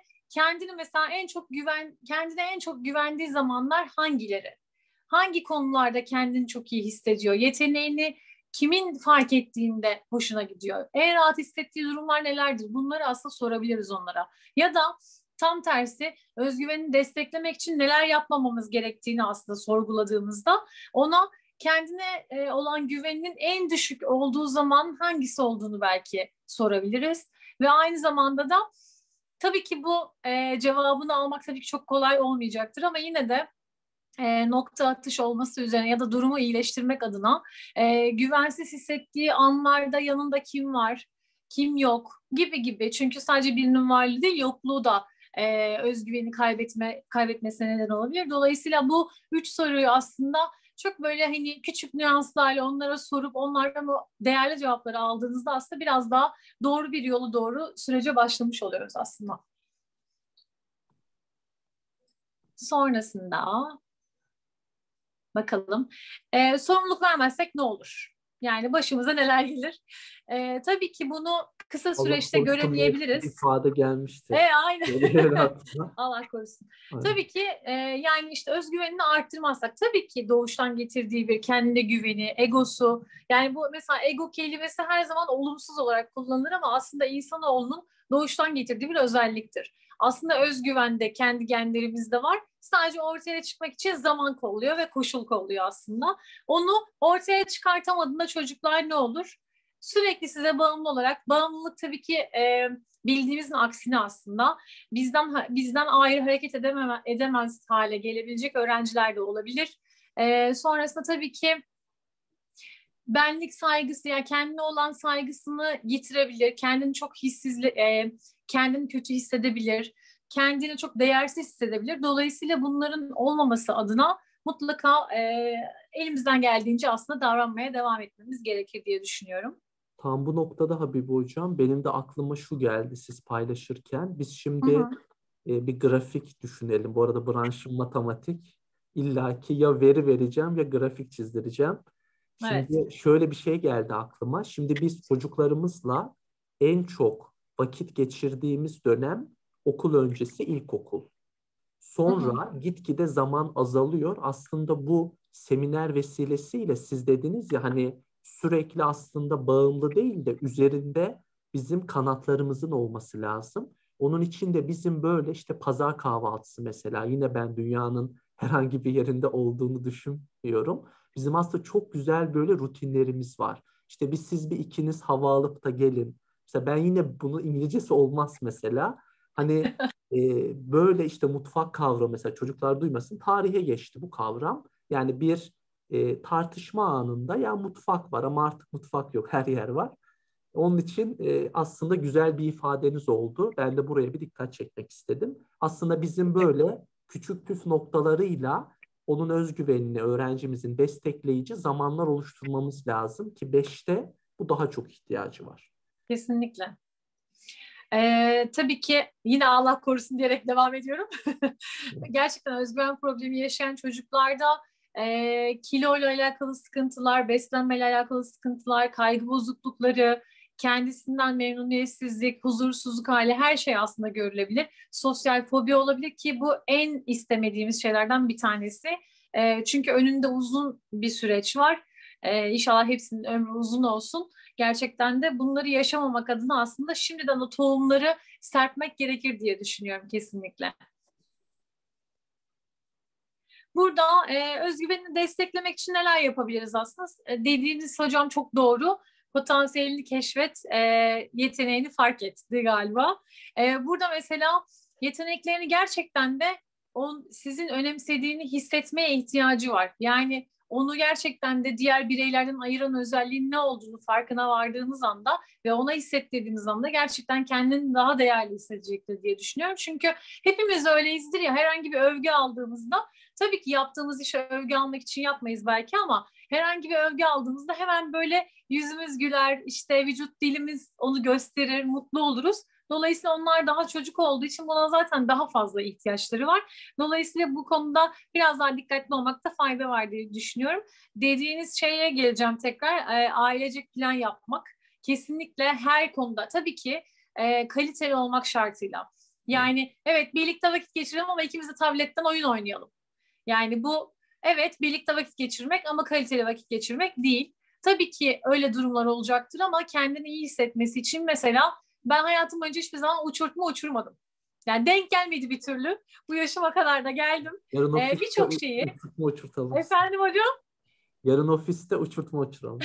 kendine en çok güvendiği zamanlar hangileri? Hangi konularda kendini çok iyi hissediyor? Yeteneğini kimin fark ettiğinde hoşuna gidiyor? En rahat hissettiği durumlar nelerdir? Bunları aslında sorabiliriz onlara. Ya da tam tersi özgüvenini desteklemek için neler yapmamamız gerektiğini aslında sorguladığımızda ona kendine olan güveninin en düşük olduğu zaman hangisi olduğunu belki sorabiliriz. Ve aynı zamanda da tabii ki bu cevabını almak tabii ki çok kolay olmayacaktır ama yine de nokta atış olması üzerine ya da durumu iyileştirmek adına güvensiz hissettiği anlarda yanında kim var, kim yok gibi gibi. Çünkü sadece birinin varlığı değil, yokluğu da özgüveni kaybetmesine neden olabilir. Dolayısıyla bu üç soruyu aslında çok böyle hani küçük nüanslarla onlara sorup onlardan o değerli cevapları aldığınızda aslında biraz daha doğru bir yolu doğru sürece başlamış oluyoruz aslında. Sonrasında bakalım. Sorumluluk vermezsek ne olur? Yani başımıza neler gelir? Tabii ki bunu kısa Allah süreçte korusun diye bir göremeyebiliriz. ifade gelmişti. Aynen. Geliyor aklıma. Allah korusun. Aynen. Tabii ki yani işte özgüvenini arttırmazsak tabii ki doğuştan getirdiği bir kendine güveni, egosu. Yani bu mesela ego kelimesi her zaman olumsuz olarak kullanılır ama aslında insanoğlunun doğuştan getirdiği bir özelliktir. Aslında özgüven de kendi genlerimizde var. Sadece ortaya çıkmak için zaman kolluyor ve koşul kolluyor aslında. Onu ortaya çıkartamadığında çocuklar ne olur? Sürekli size bağımlı olarak, bağımlılık tabii ki bildiğimizin aksine aslında bizden ayrı hareket edemez hale gelebilecek öğrenciler de olabilir. Sonrasında tabii ki benlik saygısı yani kendine olan saygısını yitirebilir. Kendini kötü hissedebilir. Kendini çok değersiz hissedebilir. Dolayısıyla bunların olmaması adına mutlaka elimizden geldiğince aslında davranmaya devam etmemiz gerekir diye düşünüyorum. Tam bu noktada Habibi Hocam benim de aklıma şu geldi siz paylaşırken. Biz Hı şimdi hı. bir grafik düşünelim. Bu arada branşım matematik. İlla ki ya veri vereceğim ya grafik çizdireceğim. Evet. Şimdi şöyle bir şey geldi aklıma. Şimdi biz çocuklarımızla en çok vakit geçirdiğimiz dönem okul öncesi ilkokul. Hı hı. Sonra gitgide zaman azalıyor. Aslında bu seminer vesilesiyle siz dediniz ya hani sürekli aslında bağımlı değil de üzerinde bizim kanatlarımızın olması lazım. Onun için de bizim böyle işte pazar kahvaltısı mesela yine ben dünyanın herhangi bir yerinde olduğunu düşünmüyorum. Bizim aslında çok güzel böyle rutinlerimiz var. İşte siz bir ikiniz hava alıp da gelin. Mesela ben yine bunu İngilizcesi olmaz mesela. Hani böyle işte mutfak kavramı mesela çocuklar duymasın tarihe geçti bu kavram. Yani bir tartışma anında ya mutfak var ama artık mutfak yok her yer var. Onun için aslında güzel bir ifadeniz oldu. Ben de buraya bir dikkat çekmek istedim. Aslında bizim böyle küçük püf noktalarıyla onun özgüvenini öğrencimizin destekleyici zamanlar oluşturmamız lazım ki 5'te bu daha çok ihtiyacı var. Kesinlikle. Tabii ki yine Allah korusun diyerek devam ediyorum. Gerçekten özgüven problemi yaşayan çocuklarda kiloyla alakalı sıkıntılar, beslenmeyle alakalı sıkıntılar, kaygı bozuklukları, kendisinden memnuniyetsizlik, huzursuzluk hali her şey aslında görülebilir. Sosyal fobi olabilir ki bu en istemediğimiz şeylerden bir tanesi. Çünkü önünde uzun bir süreç var. İnşallah hepsinin ömrü uzun olsun. Gerçekten de bunları yaşamamak adına aslında şimdiden o tohumları serpmek gerekir diye düşünüyorum kesinlikle. Burada özgüvenini desteklemek için neler yapabiliriz aslında? Dediğiniz hocam çok doğru. Potansiyelini keşfet, yeteneğini fark etti galiba. Burada mesela yeteneklerini gerçekten de sizin önemsediğini hissetmeye ihtiyacı var. Yani onu gerçekten de diğer bireylerden ayıran özelliğin ne olduğunu farkına vardığınız anda ve ona hissettirdiğiniz anda gerçekten kendini daha değerli hissedecektir diye düşünüyorum. Çünkü hepimiz öyleyizdir ya, herhangi bir övgü aldığımızda tabii ki yaptığımız işe övgü almak için yapmayız belki ama herhangi bir övgü aldığımızda hemen böyle yüzümüz güler, işte vücut dilimiz onu gösterir, mutlu oluruz. Dolayısıyla onlar daha çocuk olduğu için buna zaten daha fazla ihtiyaçları var. Dolayısıyla bu konuda biraz daha dikkatli olmakta fayda var diye düşünüyorum. Dediğiniz şeye geleceğim tekrar. Ailecek plan yapmak. Kesinlikle her konuda tabii ki kaliteli olmak şartıyla. Yani evet birlikte vakit geçirelim ama ikimiz de tabletten oyun oynayalım. Yani bu evet birlikte vakit geçirmek ama kaliteli vakit geçirmek değil. Tabii ki öyle durumlar olacaktır ama kendini iyi hissetmesi için mesela ben hayatım boyunca hiçbir zaman uçurtma uçurmadım. Yani denk gelmedi bir türlü. Bu yaşıma kadar da geldim. Yarın ofiste Birçok şeyi. uçurtma uçurtalım. Efendim hocam? Yarın ofiste uçurtma uçuralım.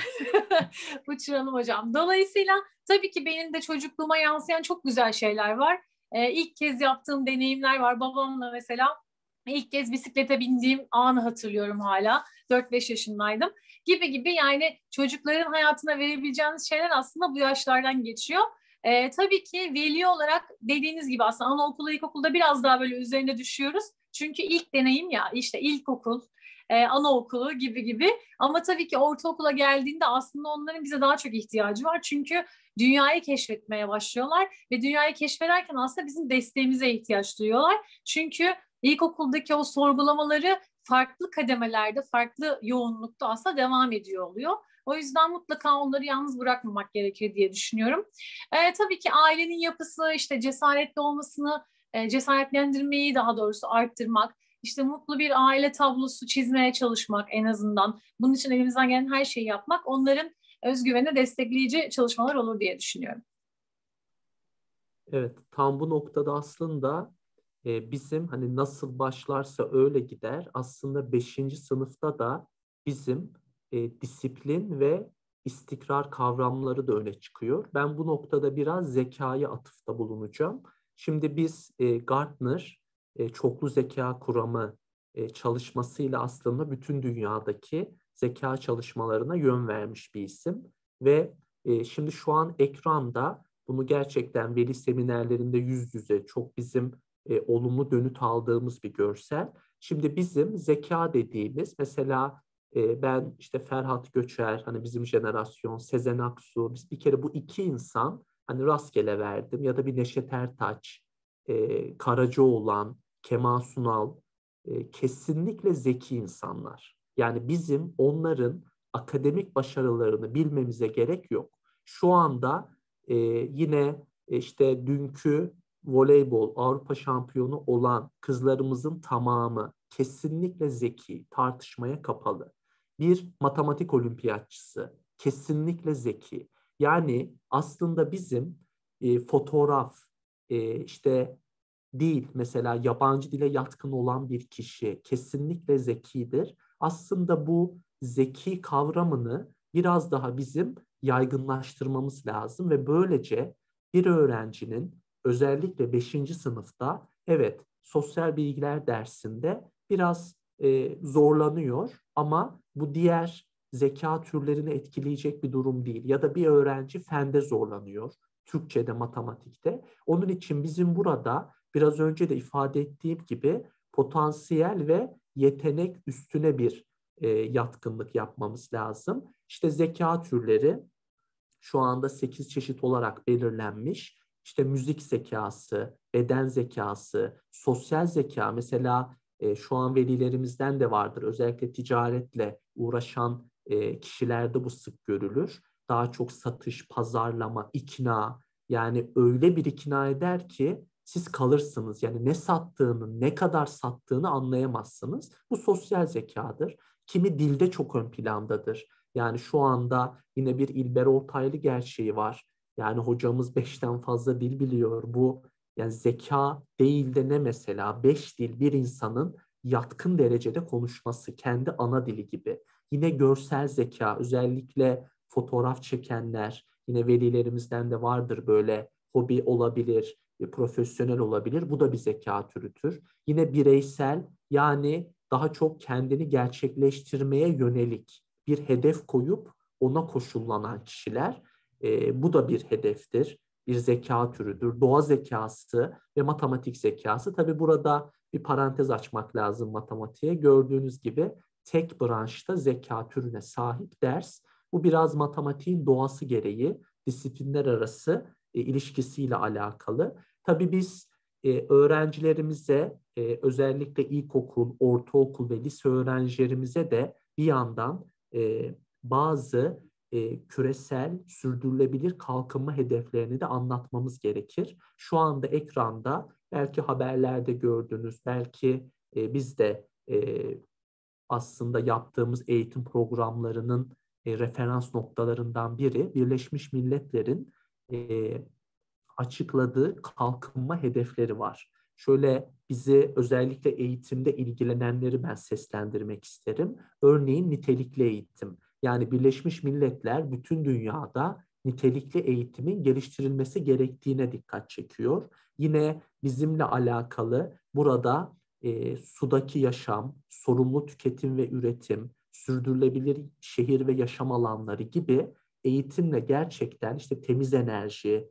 Uçuralım hocam. Dolayısıyla tabii ki benim de çocukluğuma yansıyan çok güzel şeyler var. İlk kez yaptığım deneyimler var. Babamla mesela ilk kez bisiklete bindiğim anı hatırlıyorum hala. 4-5 yaşındaydım. Gibi gibi yani çocukların hayatına verebileceğiniz şeyler aslında bu yaşlardan geçiyor. Tabii ki veli olarak dediğiniz gibi aslında anaokulu, ilkokulda biraz daha böyle üzerine düşüyoruz. Çünkü ilk deneyim ya işte ilkokul, anaokulu gibi gibi. Ama tabii ki ortaokula geldiğinde aslında onların bize daha çok ihtiyacı var. Çünkü dünyayı keşfetmeye başlıyorlar ve dünyayı keşfederken aslında bizim desteğimize ihtiyaç duyuyorlar. Çünkü ilkokuldaki o sorgulamaları farklı kademelerde, farklı yoğunlukta aslında devam ediyor oluyor. O yüzden mutlaka onları yalnız bırakmamak gerekir diye düşünüyorum. Tabii ki ailenin yapısı, işte cesaretli olmasını, cesaretlendirmeyi daha doğrusu arttırmak, işte mutlu bir aile tablosu çizmeye çalışmak en azından. Bunun için elimizden gelen her şeyi yapmak onların özgüveni destekleyici çalışmalar olur diye düşünüyorum. Evet, tam bu noktada aslında bizim hani nasıl başlarsa öyle gider. Aslında 5. sınıfta da bizim disiplin ve istikrar kavramları da öne çıkıyor. Ben bu noktada biraz zekaya atıfta bulunacağım. Şimdi biz Gartner çoklu zeka kuramı çalışmasıyla aslında bütün dünyadaki zeka çalışmalarına yön vermiş bir isim. Ve şimdi şu an ekranda bunu gerçekten veli seminerlerinde yüz yüze çok bizim olumlu dönüt aldığımız bir görsel. Şimdi bizim zeka dediğimiz mesela ben işte Ferhat Göçer, hani bizim jenerasyon, Sezen Aksu, biz bir kere bu iki insan hani rastgele verdim ya da bir Neşet Ertaç, Karacaoğlan, Kemal Sunal kesinlikle zeki insanlar. Yani bizim onların akademik başarılarını bilmemize gerek yok. Şu anda yine işte dünkü voleybol Avrupa şampiyonu olan kızlarımızın tamamı kesinlikle zeki, tartışmaya kapalı. Bir matematik olimpiyatçısı kesinlikle zeki. Yani aslında bizim fotoğraf, işte değil mesela yabancı dile yatkın olan bir kişi kesinlikle zekidir. Aslında bu zeki kavramını biraz daha bizim yaygınlaştırmamız lazım ve böylece bir öğrencinin özellikle 5. sınıfta evet sosyal bilgiler dersinde biraz zorlanıyor ama bu diğer zeka türlerini etkileyecek bir durum değil. Ya da bir öğrenci fende zorlanıyor, Türkçe'de, matematikte. Onun için bizim burada biraz önce de ifade ettiğim gibi potansiyel ve yetenek üstüne bir yatkınlık yapmamız lazım. İşte zeka türleri şu anda 8 çeşit olarak belirlenmiş. İşte müzik zekası, beden zekası, sosyal zeka. Mesela şu an velilerimizden de vardır. Özellikle ticaretle uğraşan kişilerde bu sık görülür. Daha çok satış, pazarlama, ikna. Yani öyle bir ikna eder ki siz kalırsınız. Yani ne sattığını, ne kadar sattığını anlayamazsınız. Bu sosyal zekadır. Kimi dilde çok ön plandadır. Yani şu anda yine bir İlber Ortaylı gerçeği var. Yani hocamız 5'ten fazla dil biliyor. Bu yani zeka değil de ne mesela? 5 dil bir insanın yatkın derecede konuşması, kendi ana dili gibi. Yine görsel zeka, özellikle fotoğraf çekenler, yine velilerimizden de vardır böyle, hobi olabilir, profesyonel olabilir. Bu da bir zeka türüdür. Yine bireysel, yani daha çok kendini gerçekleştirmeye yönelik bir hedef koyup ona koşullanan kişiler, bu da bir hedeftir, bir zeka türüdür. Doğa zekası ve matematik zekası. Tabii burada bir parantez açmak lazım matematiğe. Gördüğünüz gibi tek branşta zeka türüne sahip ders. Bu biraz matematiğin doğası gereği disiplinler arası ilişkisiyle alakalı. Tabii biz öğrencilerimize, özellikle ilkokul, ortaokul ve lise öğrencilerimize de bir yandan bazı küresel sürdürülebilir kalkınma hedeflerini de anlatmamız gerekir. Şu anda ekranda belki haberlerde gördünüz, belki biz de aslında yaptığımız eğitim programlarının referans noktalarından biri Birleşmiş Milletler'in açıkladığı kalkınma hedefleri var. Şöyle bizi özellikle eğitimde ilgilenenleri ben seslendirmek isterim. Örneğin nitelikli eğitim. Yani Birleşmiş Milletler bütün dünyada nitelikli eğitimin geliştirilmesi gerektiğine dikkat çekiyor. Yine bizimle alakalı burada sudaki yaşam, sorumlu tüketim ve üretim, sürdürülebilir şehir ve yaşam alanları gibi eğitimle gerçekten işte temiz enerji,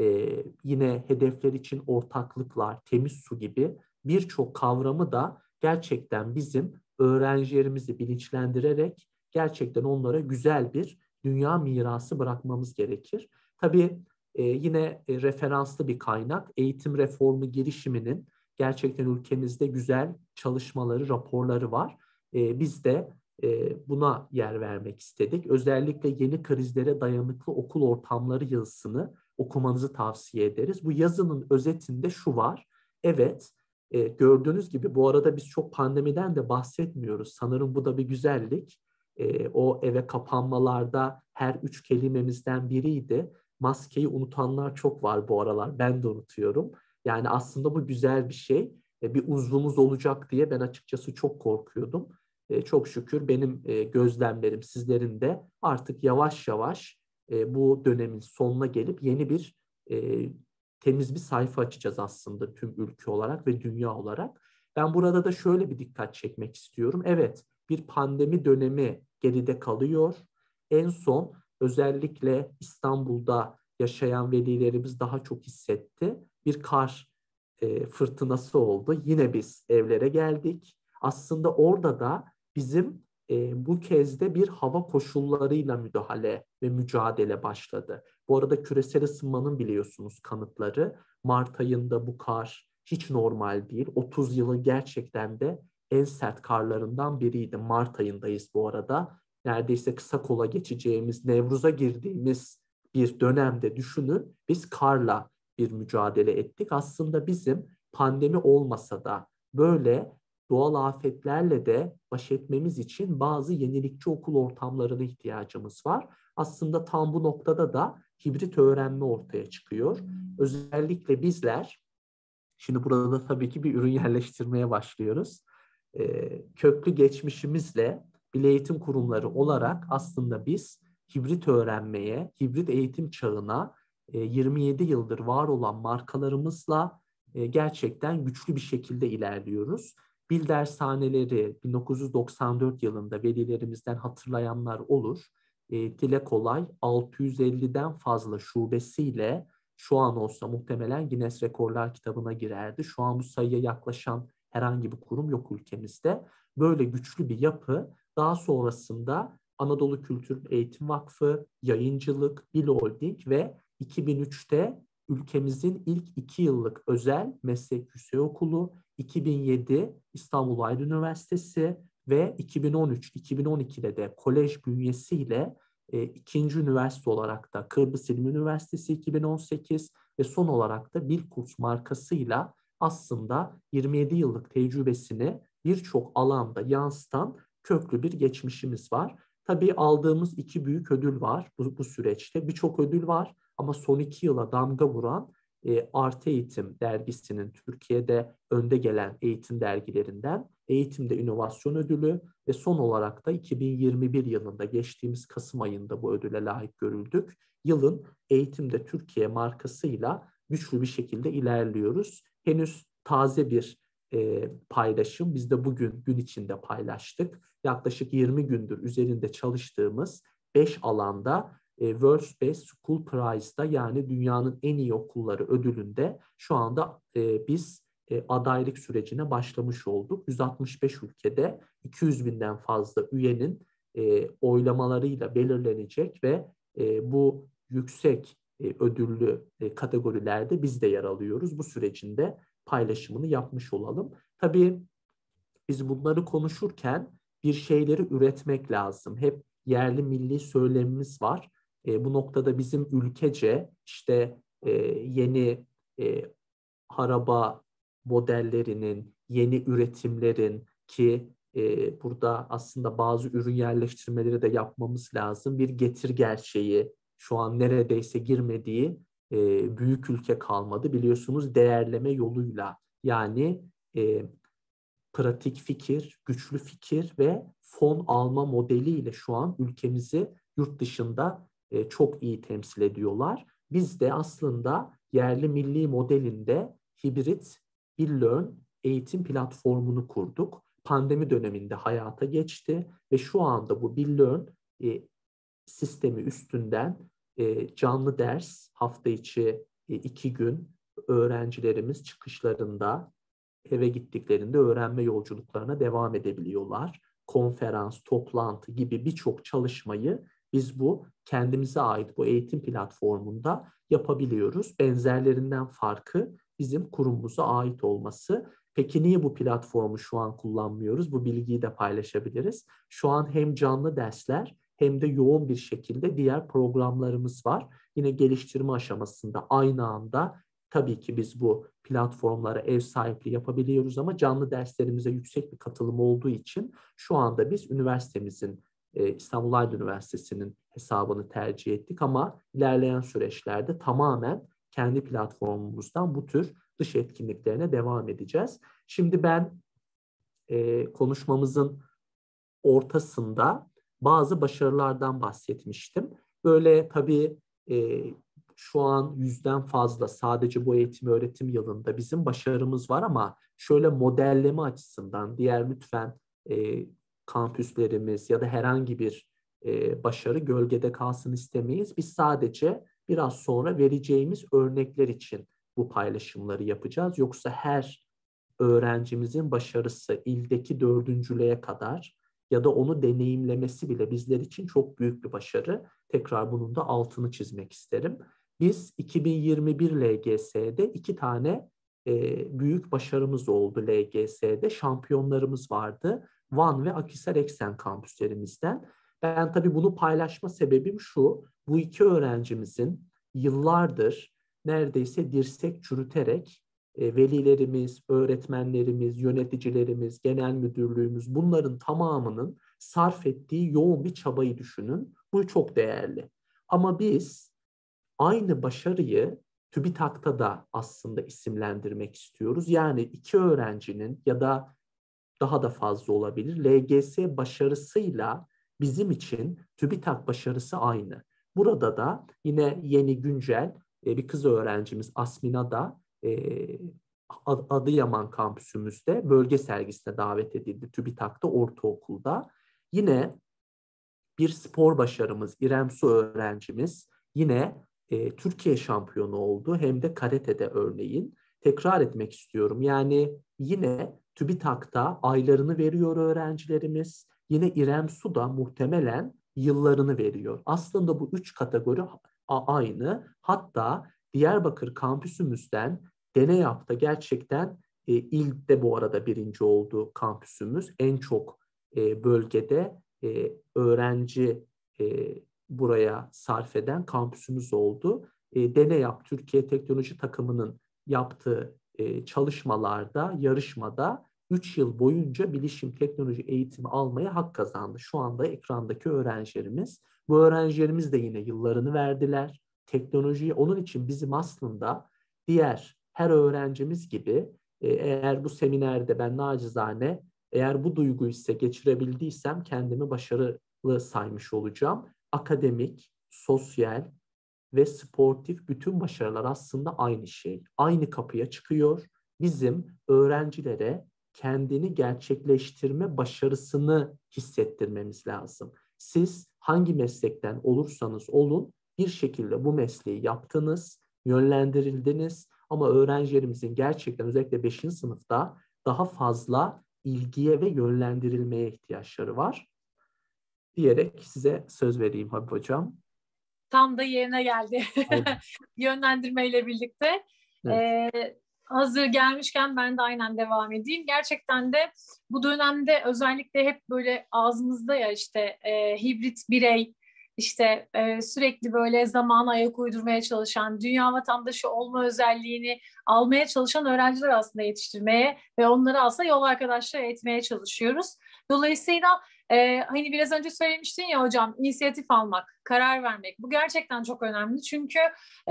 yine hedefler için ortaklıklar, temiz su gibi birçok kavramı da gerçekten bizim öğrencilerimizi bilinçlendirerek gerçekten onlara güzel bir dünya mirası bırakmamız gerekir. Tabii yine referanslı bir kaynak, eğitim reformu girişiminin gerçekten ülkemizde güzel çalışmaları, raporları var. Biz de buna yer vermek istedik. Özellikle yeni krizlere dayanıklı okul ortamları yazısını okumanızı tavsiye ederiz. Bu yazının özetinde şu var. Evet, gördüğünüz gibi bu arada biz çok pandemiden de bahsetmiyoruz. Sanırım bu da bir güzellik. O eve kapanmalarda her 3 kelimemizden biriydi. Maskeyi unutanlar çok var bu aralar. Ben de unutuyorum. Yani aslında bu güzel bir şey. Bir uzvumuz olacak diye ben açıkçası çok korkuyordum. Çok şükür benim gözlemlerim, sizlerin de artık yavaş yavaş bu dönemin sonuna gelip yeni bir temiz bir sayfa açacağız aslında tüm ülke olarak ve dünya olarak. Ben burada da şöyle bir dikkat çekmek istiyorum. Evet, bir pandemi dönemi geride kalıyor. En son özellikle İstanbul'da yaşayan velilerimiz daha çok hissetti. Bir kar fırtınası oldu. Yine biz evlere geldik. Aslında orada da bizim bu kez de bir hava koşullarıyla müdahale ve mücadele başladı. Bu arada küresel ısınmanın biliyorsunuz kanıtları. Mart ayında bu kar hiç normal değil. 30 yılın gerçekten de en sert karlarından biriydi. Mart ayındayız bu arada. Neredeyse kısa kola geçeceğimiz, Nevruz'a girdiğimiz bir dönemde düşünün. Biz karla bir mücadele ettik. Aslında bizim pandemi olmasa da böyle doğal afetlerle de baş etmemiz için bazı yenilikçi okul ortamlarına ihtiyacımız var. Aslında tam bu noktada da hibrit öğrenme ortaya çıkıyor. Özellikle bizler, şimdi burada tabii ki bir ürün yerleştirmeye başlıyoruz. Köklü geçmişimizle Milli Eğitim Kurumları olarak aslında biz hibrit öğrenmeye, hibrit eğitim çağına 27 yıldır var olan markalarımızla gerçekten güçlü bir şekilde ilerliyoruz. Bil dershaneleri 1994 yılında velilerimizden hatırlayanlar olur. Dile kolay 650'den fazla şubesiyle şu an olsa muhtemelen Guinness Rekorlar kitabına girerdi. Şu an bu sayıya yaklaşan herhangi bir kurum yok ülkemizde. Böyle güçlü bir yapı daha sonrasında Anadolu Kültür Eğitim Vakfı, Yayıncılık, Bil Holding ve 2003'te ülkemizin ilk 2 yıllık özel meslek yüksekokulu, 2007 İstanbul Aydın Üniversitesi ve 2013-2012'de de kolej bünyesiyle ikinci üniversite olarak da Kıbrıs İlim Üniversitesi 2018 ve son olarak da Bilkurs markasıyla aslında 27 yıllık tecrübesini birçok alanda yansıtan köklü bir geçmişimiz var. Tabii aldığımız 2 büyük ödül var bu süreçte. Birçok ödül var ama son 2 yıla damga vuran Artı Eğitim dergisinin Türkiye'de önde gelen eğitim dergilerinden Eğitimde İnovasyon Ödülü ve son olarak da 2021 yılında geçtiğimiz Kasım ayında bu ödüle layık görüldük. Yılın Eğitimde Türkiye markasıyla güçlü bir şekilde ilerliyoruz. Henüz taze bir paylaşım. Biz de bugün gün içinde paylaştık. Yaklaşık 20 gündür üzerinde çalıştığımız 5 alanda World's Best School Prize'da yani dünyanın en iyi okulları ödülünde şu anda biz adaylık sürecine başlamış olduk. 165 ülkede 200 binden fazla üyenin oylamalarıyla belirlenecek ve bu yüksek ödüllü kategorilerde biz de yer alıyoruz. Bu sürecin de paylaşımını yapmış olalım. Tabii biz bunları konuşurken bir şeyleri üretmek lazım. Hep yerli milli söylemimiz var. Bu noktada bizim ülkece işte yeni araba modellerinin, yeni üretimlerin ki burada aslında bazı ürün yerleştirmeleri de yapmamız lazım. Bir getir gerçeği şu an neredeyse girmediği büyük ülke kalmadı. Biliyorsunuz değerleme yoluyla yani pratik fikir, güçlü fikir ve fon alma modeliyle şu an ülkemizi yurt dışında çok iyi temsil ediyorlar. Biz de aslında yerli milli modelinde hibrit BillLearn eğitim platformunu kurduk. Pandemi döneminde hayata geçti ve şu anda bu BillLearn sistemi üstünden canlı ders hafta içi 2 gün öğrencilerimiz çıkışlarında eve gittiklerinde öğrenme yolculuklarına devam edebiliyorlar. Konferans, toplantı gibi birçok çalışmayı biz bu kendimize ait bu eğitim platformunda yapabiliyoruz. Benzerlerinden farkı bizim kurumumuza ait olması. Peki niye bu platformu şu an kullanmıyoruz? Bu bilgiyi de paylaşabiliriz. Şu an hem canlı dersler hem de yoğun bir şekilde diğer programlarımız var. Yine geliştirme aşamasında aynı anda tabii ki biz bu platformlara ev sahipliği yapabiliyoruz ama canlı derslerimize yüksek bir katılım olduğu için şu anda biz üniversitemizin İstanbul Aydın Üniversitesi'nin hesabını tercih ettik ama ilerleyen süreçlerde tamamen kendi platformumuzdan bu tür dış etkinliklerine devam edeceğiz. Şimdi ben konuşmamızın ortasında bazı başarılardan bahsetmiştim. Böyle tabii şu an 100'den fazla sadece bu eğitim öğretim yılında bizim başarımız var ama şöyle modelleme açısından diğer lütfen kampüslerimiz ya da herhangi bir başarı gölgede kalsın istemeyiz. Biz sadece biraz sonra vereceğimiz örnekler için bu paylaşımları yapacağız. Yoksa her öğrencimizin başarısı ildeki 4.'lüğe kadar ya da onu deneyimlemesi bile bizler için çok büyük bir başarı. Tekrar bunun da altını çizmek isterim. Biz 2021 LGS'de 2 tane büyük başarımız oldu LGS'de. Şampiyonlarımız vardı. Van ve Akhisar Eksen kampüslerimizden. Ben tabii bunu paylaşma sebebim şu. Bu 2 öğrencimizin yıllardır neredeyse dirsek çürüterek velilerimiz, öğretmenlerimiz, yöneticilerimiz, genel müdürlüğümüz bunların tamamının sarf ettiği yoğun bir çabayı düşünün. Bu çok değerli. Ama biz aynı başarıyı TÜBİTAK'ta da aslında isimlendirmek istiyoruz. Yani 2 öğrencinin ya da daha da fazla olabilir LGS başarısıyla bizim için TÜBİTAK başarısı aynı. Burada da yine yeni güncel bir kız öğrencimiz Asmina da Adıyaman kampüsümüzde bölge sergisine davet edildi TÜBİTAK'ta ortaokulda. Yine bir spor başarımız, İrem Su öğrencimiz yine Türkiye şampiyonu oldu. Hem de karate'de örneğin. Tekrar etmek istiyorum. Yani yine TÜBİTAK'ta aylarını veriyor öğrencilerimiz. Yine İrem Su da muhtemelen yıllarını veriyor. Aslında bu 3 kategori aynı. Hatta Diyarbakır kampüsümüzden DENEYAP'ta gerçekten ilde bu arada birinci oldu kampüsümüz. En çok bölgede öğrenci buraya sarf eden kampüsümüz oldu. DENEYAP Türkiye Teknoloji Takımı'nın yaptığı çalışmalarda, yarışmada 3 yıl boyunca bilişim teknoloji eğitimi almaya hak kazandı. Şu anda ekrandaki öğrencilerimiz. Bu öğrencilerimiz de yine yıllarını verdiler. Teknolojiyi, onun için bizim aslında diğer her öğrencimiz gibi eğer bu seminerde ben nacizane eğer bu duyguyu size geçirebildiysem kendimi başarılı saymış olacağım. Akademik, sosyal ve sportif bütün başarılar aslında aynı şey. Aynı kapıya çıkıyor. Bizim öğrencilere kendini gerçekleştirme başarısını hissettirmemiz lazım. Siz hangi meslekten olursanız olun bir şekilde bu mesleği yaptınız, yönlendirildiniz ama öğrencilerimizin gerçekten özellikle 5. sınıfta daha fazla ilgiye ve yönlendirilmeye ihtiyaçları var diyerek size söz vereyim Habib Hocam. Tam da yerine geldi yönlendirmeyle birlikte. Evet. Hazır gelmişken ben de aynen devam edeyim. Gerçekten de bu dönemde özellikle hep böyle ağzımızda ya işte hibrit birey, işte sürekli böyle zamana ayak uydurmaya çalışan, dünya vatandaşı olma özelliğini almaya çalışan öğrenciler aslında yetiştirmeye ve onları aslında yol arkadaşlığı etmeye çalışıyoruz. Dolayısıyla hani biraz önce söylemiştin ya hocam, inisiyatif almak, karar vermek. Bu gerçekten çok önemli çünkü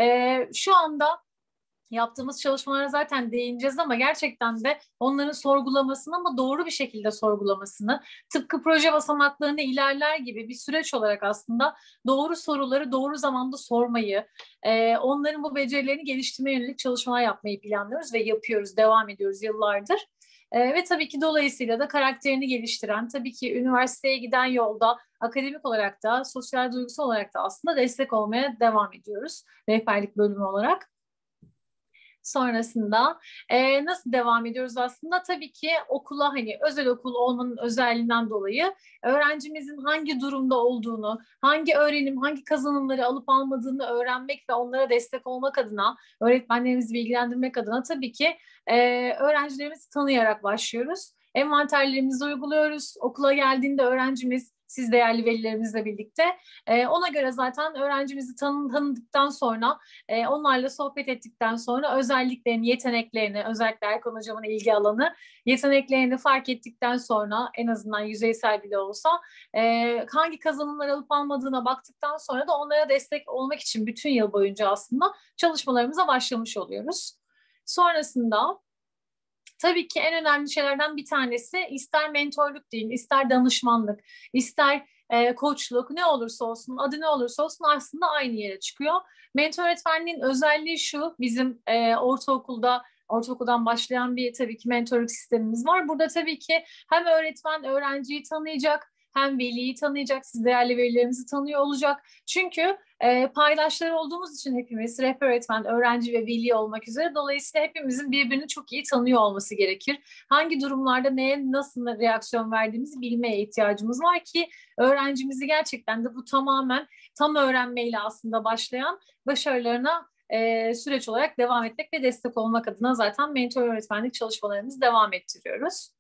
şu anda yaptığımız çalışmalara zaten değineceğiz ama gerçekten de onların sorgulamasını ama doğru bir şekilde sorgulamasını, tıpkı proje basamaklarında ilerler gibi bir süreç olarak aslında doğru soruları doğru zamanda sormayı, onların bu becerilerini geliştirmeye yönelik çalışmalar yapmayı planlıyoruz ve yapıyoruz, devam ediyoruz yıllardır. Ve tabii ki dolayısıyla da karakterini geliştiren, tabii ki üniversiteye giden yolda akademik olarak da, sosyal duygusal olarak da aslında destek olmaya devam ediyoruz rehberlik bölümü olarak. Sonrasında nasıl devam ediyoruz aslında? Tabii ki okula, hani özel okul olmanın özelliğinden dolayı öğrencimizin hangi durumda olduğunu, hangi öğrenim, hangi kazanımları alıp almadığını öğrenmek ve onlara destek olmak adına, öğretmenlerimizi bilgilendirmek adına tabii ki öğrencilerimizi tanıyarak başlıyoruz. Envanterlerimizi uyguluyoruz. Okula geldiğinde öğrencimiz, siz değerli velilerimizle birlikte ona göre zaten öğrencimizi tanıdıktan sonra, onlarla sohbet ettikten sonra özelliklerini, yeteneklerini, özellikle Erkan Hocam'ın ilgi alanı, yeteneklerini fark ettikten sonra en azından yüzeysel bile olsa hangi kazanımlar alıp almadığına baktıktan sonra da onlara destek olmak için bütün yıl boyunca aslında çalışmalarımıza başlamış oluyoruz. Sonrasında tabii ki en önemli şeylerden bir tanesi, ister mentorluk deyin, ister danışmanlık, ister koçluk, ne olursa olsun, adı ne olursa olsun aslında aynı yere çıkıyor. Mentor öğretmenliğin özelliği şu, bizim ortaokuldan başlayan bir tabii ki mentorluk sistemimiz var. Burada tabii ki hem öğretmen öğrenciyi tanıyacak, hem veliyi tanıyacak, siz değerli velilerimizi tanıyor olacak. Çünkü paydaşlar olduğumuz için hepimiz, rehber öğretmen, öğrenci ve veli olmak üzere, dolayısıyla hepimizin birbirini çok iyi tanıyor olması gerekir. Hangi durumlarda neye nasıl reaksiyon verdiğimizi bilmeye ihtiyacımız var ki öğrencimizi gerçekten de bu tamamen tam öğrenmeyle aslında başlayan başarılarına süreç olarak devam etmek ve destek olmak adına zaten mentor öğretmenlik çalışmalarımızı devam ettiriyoruz.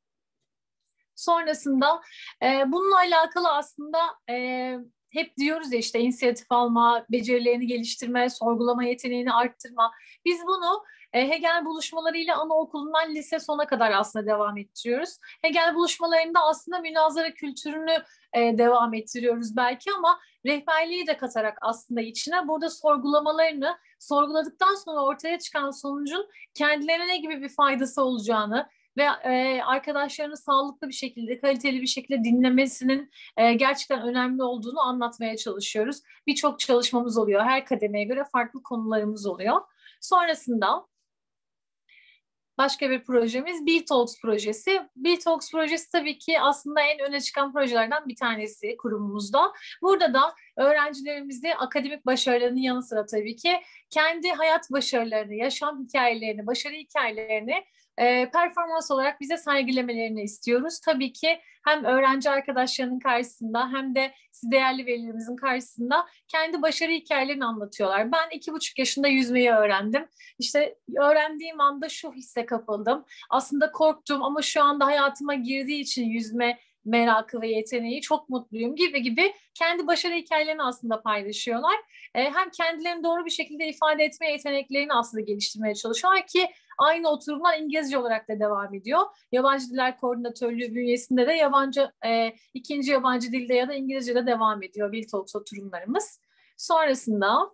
Sonrasında bununla alakalı aslında hep diyoruz ya işte inisiyatif alma, becerilerini geliştirme, sorgulama yeteneğini arttırma. Biz bunu Hegel buluşmalarıyla anaokulundan lise sona kadar aslında devam ettiriyoruz. Hegel buluşmalarında aslında münazara kültürünü devam ettiriyoruz belki ama rehberliği de katarak aslında içine burada sorgulamalarını, sorguladıktan sonra ortaya çıkan sonucun kendilerine ne gibi bir faydası olacağını ve arkadaşlarını sağlıklı bir şekilde, kaliteli bir şekilde dinlemesinin gerçekten önemli olduğunu anlatmaya çalışıyoruz. Birçok çalışmamız oluyor. Her kademeye göre farklı konularımız oluyor. Sonrasında başka bir projemiz BillTalks projesi. BillTalks projesi tabii ki aslında en öne çıkan projelerden bir tanesi kurumumuzda. Burada da öğrencilerimizi akademik başarılarının yanı sıra tabii ki kendi hayat başarılarını, yaşam hikayelerini, başarı hikayelerini performans olarak bize sergilemelerini istiyoruz. Tabii ki hem öğrenci arkadaşlarının karşısında hem de siz değerli velilerimizin karşısında kendi başarı hikayelerini anlatıyorlar. Ben 2,5 yaşında yüzmeyi öğrendim. İşte öğrendiğim anda şu hisse kapıldım. Aslında korktum ama şu anda hayatıma girdiği için yüzme merakı ve yeteneği çok mutluyum gibi kendi başarı hikayelerini aslında paylaşıyorlar. Hem kendilerini doğru bir şekilde ifade etme yeteneklerini aslında geliştirmeye çalışıyorlar ki aynı oturumlar İngilizce olarak da devam ediyor. Yabancı Diller Koordinatörlüğü bünyesinde de ikinci yabancı dilde ya da İngilizce'de devam ediyor BillTalks oturumlarımız. Sonrasında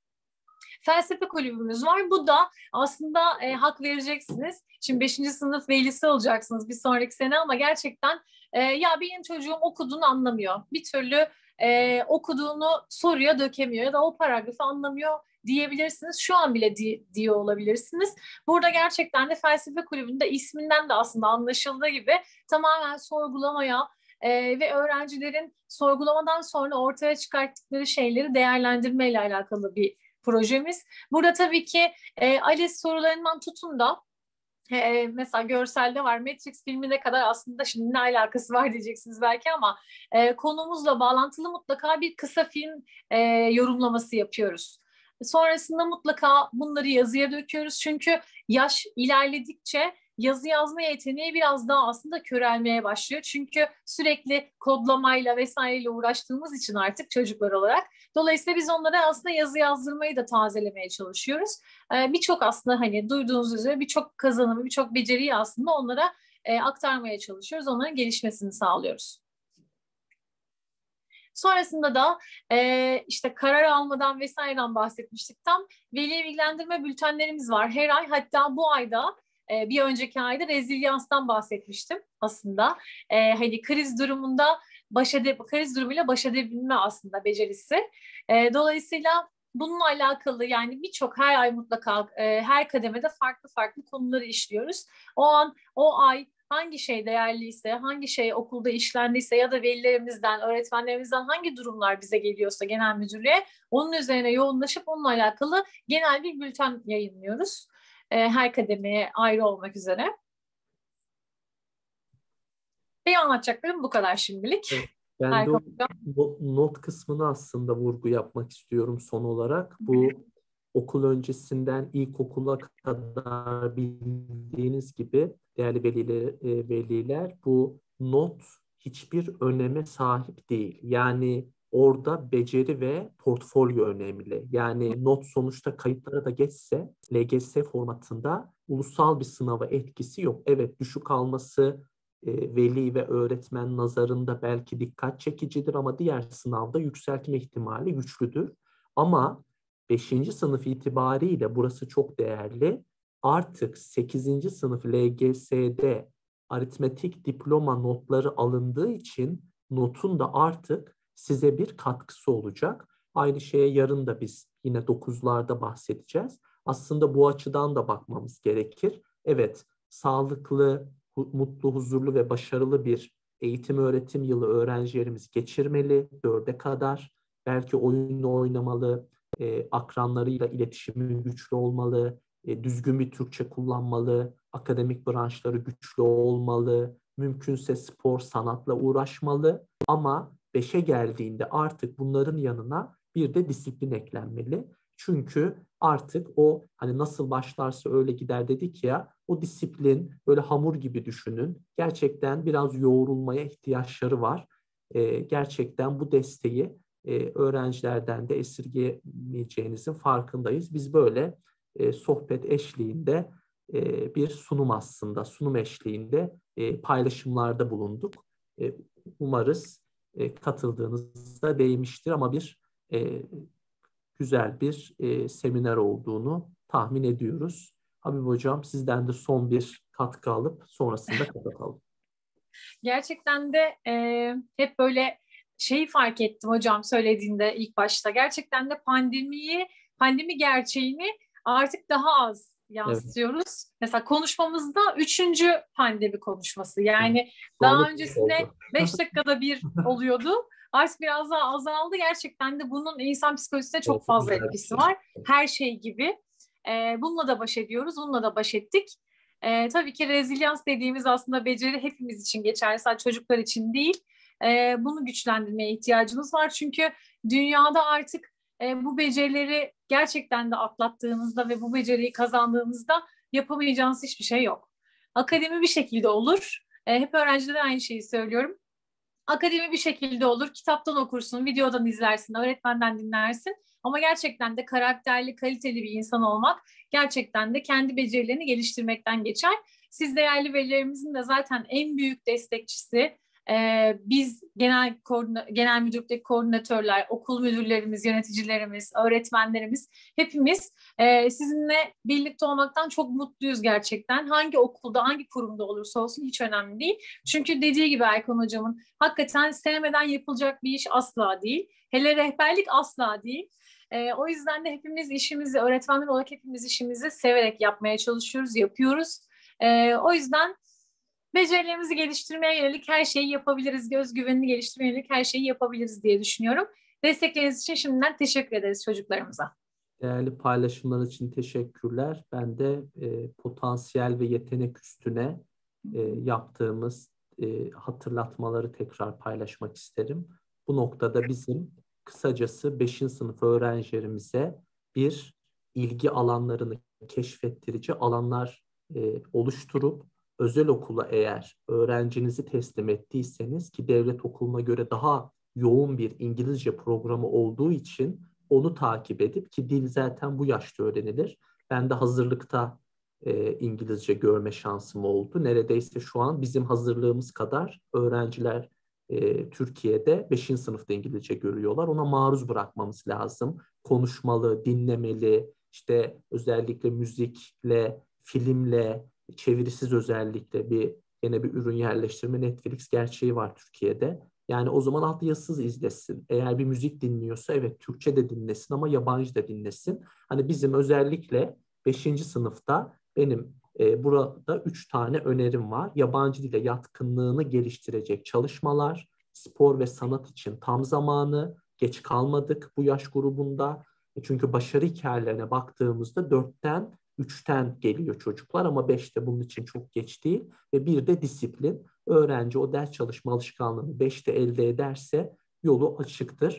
felsefe kulübümüz var. Bu da aslında hak vereceksiniz. Şimdi 5. sınıf velisi olacaksınız bir sonraki sene ama gerçekten ya benim çocuğum okuduğunu anlamıyor. Bir türlü okuduğunu soruya dökemiyor ya da o paragrafı anlamıyor diyebilirsiniz. Şu an bile diyor olabilirsiniz. Burada gerçekten de felsefe kulübünde isminden de aslında anlaşıldığı gibi tamamen sorgulamaya ve öğrencilerin sorgulamadan sonra ortaya çıkarttıkları şeyleri değerlendirmeyle alakalı bir projemiz. Burada tabii ki ALES sorularından tutun da mesela görselde var. Matrix filmine kadar aslında şimdi ne alakası var diyeceksiniz belki ama konumuzla bağlantılı mutlaka bir kısa film yorumlaması yapıyoruz. Sonrasında mutlaka bunları yazıya döküyoruz. Çünkü yaş ilerledikçe yazı yazma yeteneği biraz daha aslında körelmeye başlıyor. Çünkü sürekli kodlamayla vesaireyle uğraştığımız için artık çocuklar olarak. Dolayısıyla biz onlara aslında yazı yazdırmayı da tazelemeye çalışıyoruz. Birçok aslında hani duyduğunuz üzere birçok kazanımı, birçok beceriyi aslında onlara aktarmaya çalışıyoruz. Onların gelişmesini sağlıyoruz. Sonrasında da işte karar almadan vesaireden bahsetmiştik. Tam veli bilgilendirme bültenlerimiz var her ay. Hatta bu ayda bir önceki ayda rezilyanstan bahsetmiştim aslında. Hani kriz durumuyla baş edebilme aslında becerisi. Dolayısıyla bununla alakalı yani birçok her ay mutlaka her kademede farklı konuları işliyoruz. O ay hangi şey değerliyse, hangi şey okulda işlendiyse ya da velilerimizden, öğretmenlerimizden hangi durumlar bize geliyorsa genel müdürlüğe onun üzerine yoğunlaşıp onunla alakalı genel bir bülten yayınlıyoruz. Her kademeye ayrı olmak üzere. Benim anlatacaklarım bu kadar şimdilik. Evet, ben de o not kısmını aslında vurgu yapmak istiyorum son olarak. Bu okul öncesinden ilkokula kadar bildiğiniz gibi değerli veliler bu not hiçbir öneme sahip değil. Yani orada beceri ve portfolyo önemli. Yani not sonuçta kayıtlara da geçse LGS formatında ulusal bir sınava etkisi yok. Evet, düşük alması veli ve öğretmen nazarında belki dikkat çekicidir ama diğer sınavda yükseltme ihtimali güçlüdür. Ama 5. sınıf itibariyle burası çok değerli. Artık 8. sınıf LGS'de aritmetik diploma notları alındığı için notun da artık size bir katkısı olacak. Aynı şeye yarın da biz yine 9'larda bahsedeceğiz. Aslında bu açıdan da bakmamız gerekir. Evet, sağlıklı, mutlu, huzurlu ve başarılı bir eğitim öğretim yılı öğrencilerimiz geçirmeli 4'e kadar. Belki oyun oynamalı, akranlarıyla iletişimi güçlü olmalı, düzgün bir Türkçe kullanmalı, akademik branşları güçlü olmalı, mümkünse spor, sanatla uğraşmalı ama 5'e geldiğinde artık bunların yanına bir de disiplin eklenmeli. Çünkü artık o hani nasıl başlarsa öyle gider dedik ya, o disiplin böyle hamur gibi düşünün. Gerçekten biraz yoğrulmaya ihtiyaçları var. Gerçekten bu desteği öğrencilerden de esirgemeyeceğinizin farkındayız. Biz böyle sohbet eşliğinde bir sunum aslında, sunum eşliğinde paylaşımlarda bulunduk. Umarız katıldığınızda değmiştir ama bir güzel bir seminer olduğunu tahmin ediyoruz. Habib Hocam, sizden de son bir katkı alıp sonrasında kapatalım. Gerçekten de hep böyle şeyi fark ettim hocam söylediğinde ilk başta. Gerçekten de pandemi gerçeğini artık daha az yansıtıyoruz. Mesela konuşmamızda 3. pandemi konuşması. Yani Sonra daha öncesinde oldu. 5 dakikada bir oluyordu. Artık biraz daha azaldı. Gerçekten de bunun insan psikolojisine çok Evet, fazla güzel bir etkisi şey. var. Her şey gibi. Bununla da baş ediyoruz. Bununla da baş ettik. Tabii ki rezilyans dediğimiz aslında beceri hepimiz için geçerli. Sadece çocuklar için değil. Bunu güçlendirmeye ihtiyacımız var. Çünkü dünyada artık bu becerileri gerçekten de atlattığınızda ve bu beceriyi kazandığınızda yapamayacağınız hiçbir şey yok. Akademi bir şekilde olur. Hep öğrencilere aynı şeyi söylüyorum. Akademi bir şekilde olur. Kitaptan okursun, videodan izlersin, öğretmenden dinlersin. Ama gerçekten de karakterli, kaliteli bir insan olmak gerçekten de kendi becerilerini geliştirmekten geçer. Siz değerli velilerimizin de zaten en büyük destekçisi. Biz genel müdürlükteki koordinatörler, okul müdürlerimiz, yöneticilerimiz, öğretmenlerimiz hepimiz sizinle birlikte olmaktan çok mutluyuz gerçekten. Hangi okulda, hangi kurumda olursa olsun hiç önemli değil. Çünkü dediği gibi Erkan Hocam'ın hakikaten sevmeden yapılacak bir iş asla değil. Hele rehberlik asla değil. O yüzden de hepimiz işimizi, öğretmenler olarak hepimiz işimizi severek yapmaya çalışıyoruz, yapıyoruz. O yüzden becerilerimizi geliştirmeye yönelik her şeyi yapabiliriz, özgüvenini geliştirmeye yönelik her şeyi yapabiliriz diye düşünüyorum. Destekleriniz için şimdiden teşekkür ederiz çocuklarımıza. Değerli paylaşımlar için teşekkürler. Ben de potansiyel ve yetenek üstüne yaptığımız hatırlatmaları tekrar paylaşmak isterim. Bu noktada bizim kısacası 5. sınıf öğrencilerimize bir ilgi alanlarını keşfettirici alanlar oluşturup özel okula eğer öğrencinizi teslim ettiyseniz ki devlet okuluna göre daha yoğun bir İngilizce programı olduğu için onu takip edip ki dil zaten bu yaşta öğrenilir. Ben de hazırlıkta İngilizce görme şansım oldu. Neredeyse şu an bizim hazırlığımız kadar öğrenciler Türkiye'de 5. sınıfta İngilizce görüyorlar. Ona maruz bırakmamız lazım. Konuşmalı, dinlemeli, işte özellikle müzikle, filmle, çevirisiz özellikle yine bir ürün yerleştirme Netflix gerçeği var Türkiye'de. Yani o zaman altyazısız izlesin. Eğer bir müzik dinliyorsa evet Türkçe de dinlesin ama yabancı da dinlesin. Hani bizim özellikle 5. sınıfta benim burada 3 tane önerim var. Yabancı dile yatkınlığını geliştirecek çalışmalar, spor ve sanat için tam zamanı, geç kalmadık bu yaş grubunda. Çünkü başarı hikayelerine baktığımızda 4'ten 3'ten geliyor çocuklar ama 5'te bunun için çok geç değil. Ve bir de disiplin. Öğrenci o ders çalışma alışkanlığını 5'te elde ederse yolu açıktır.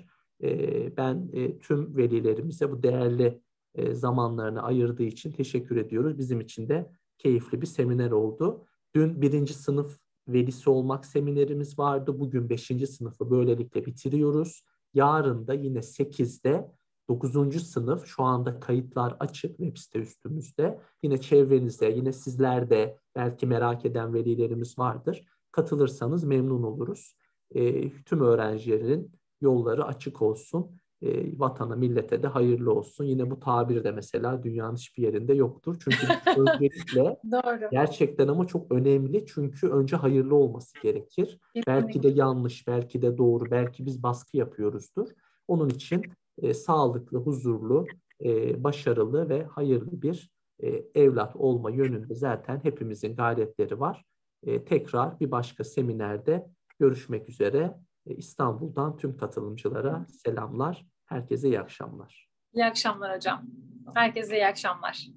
Ben tüm velilerimize bu değerli zamanlarını ayırdığı için teşekkür ediyoruz. Bizim için de keyifli bir seminer oldu. Dün 1. sınıf velisi olmak seminerimiz vardı. Bugün 5. sınıfı böylelikle bitiriyoruz. Yarın da yine 8'de 9. sınıf şu anda kayıtlar açık web site üstümüzde. Yine çevrenizde, yine sizlerde belki merak eden velilerimiz vardır. Katılırsanız memnun oluruz. Tüm öğrencilerin yolları açık olsun. Vatana, millete de hayırlı olsun. Yine bu tabir de mesela dünyanın hiçbir yerinde yoktur. Çünkü öncelikle Doğru. gerçekten ama çok önemli. Çünkü önce hayırlı olması gerekir. Belki de yanlış, belki de doğru, belki biz baskı yapıyoruzdur. Onun için sağlıklı, huzurlu, başarılı ve hayırlı bir evlat olma yönünde zaten hepimizin gayretleri var. Tekrar bir başka seminerde görüşmek üzere. İstanbul'dan tüm katılımcılara selamlar. Herkese iyi akşamlar. İyi akşamlar hocam. Herkese iyi akşamlar.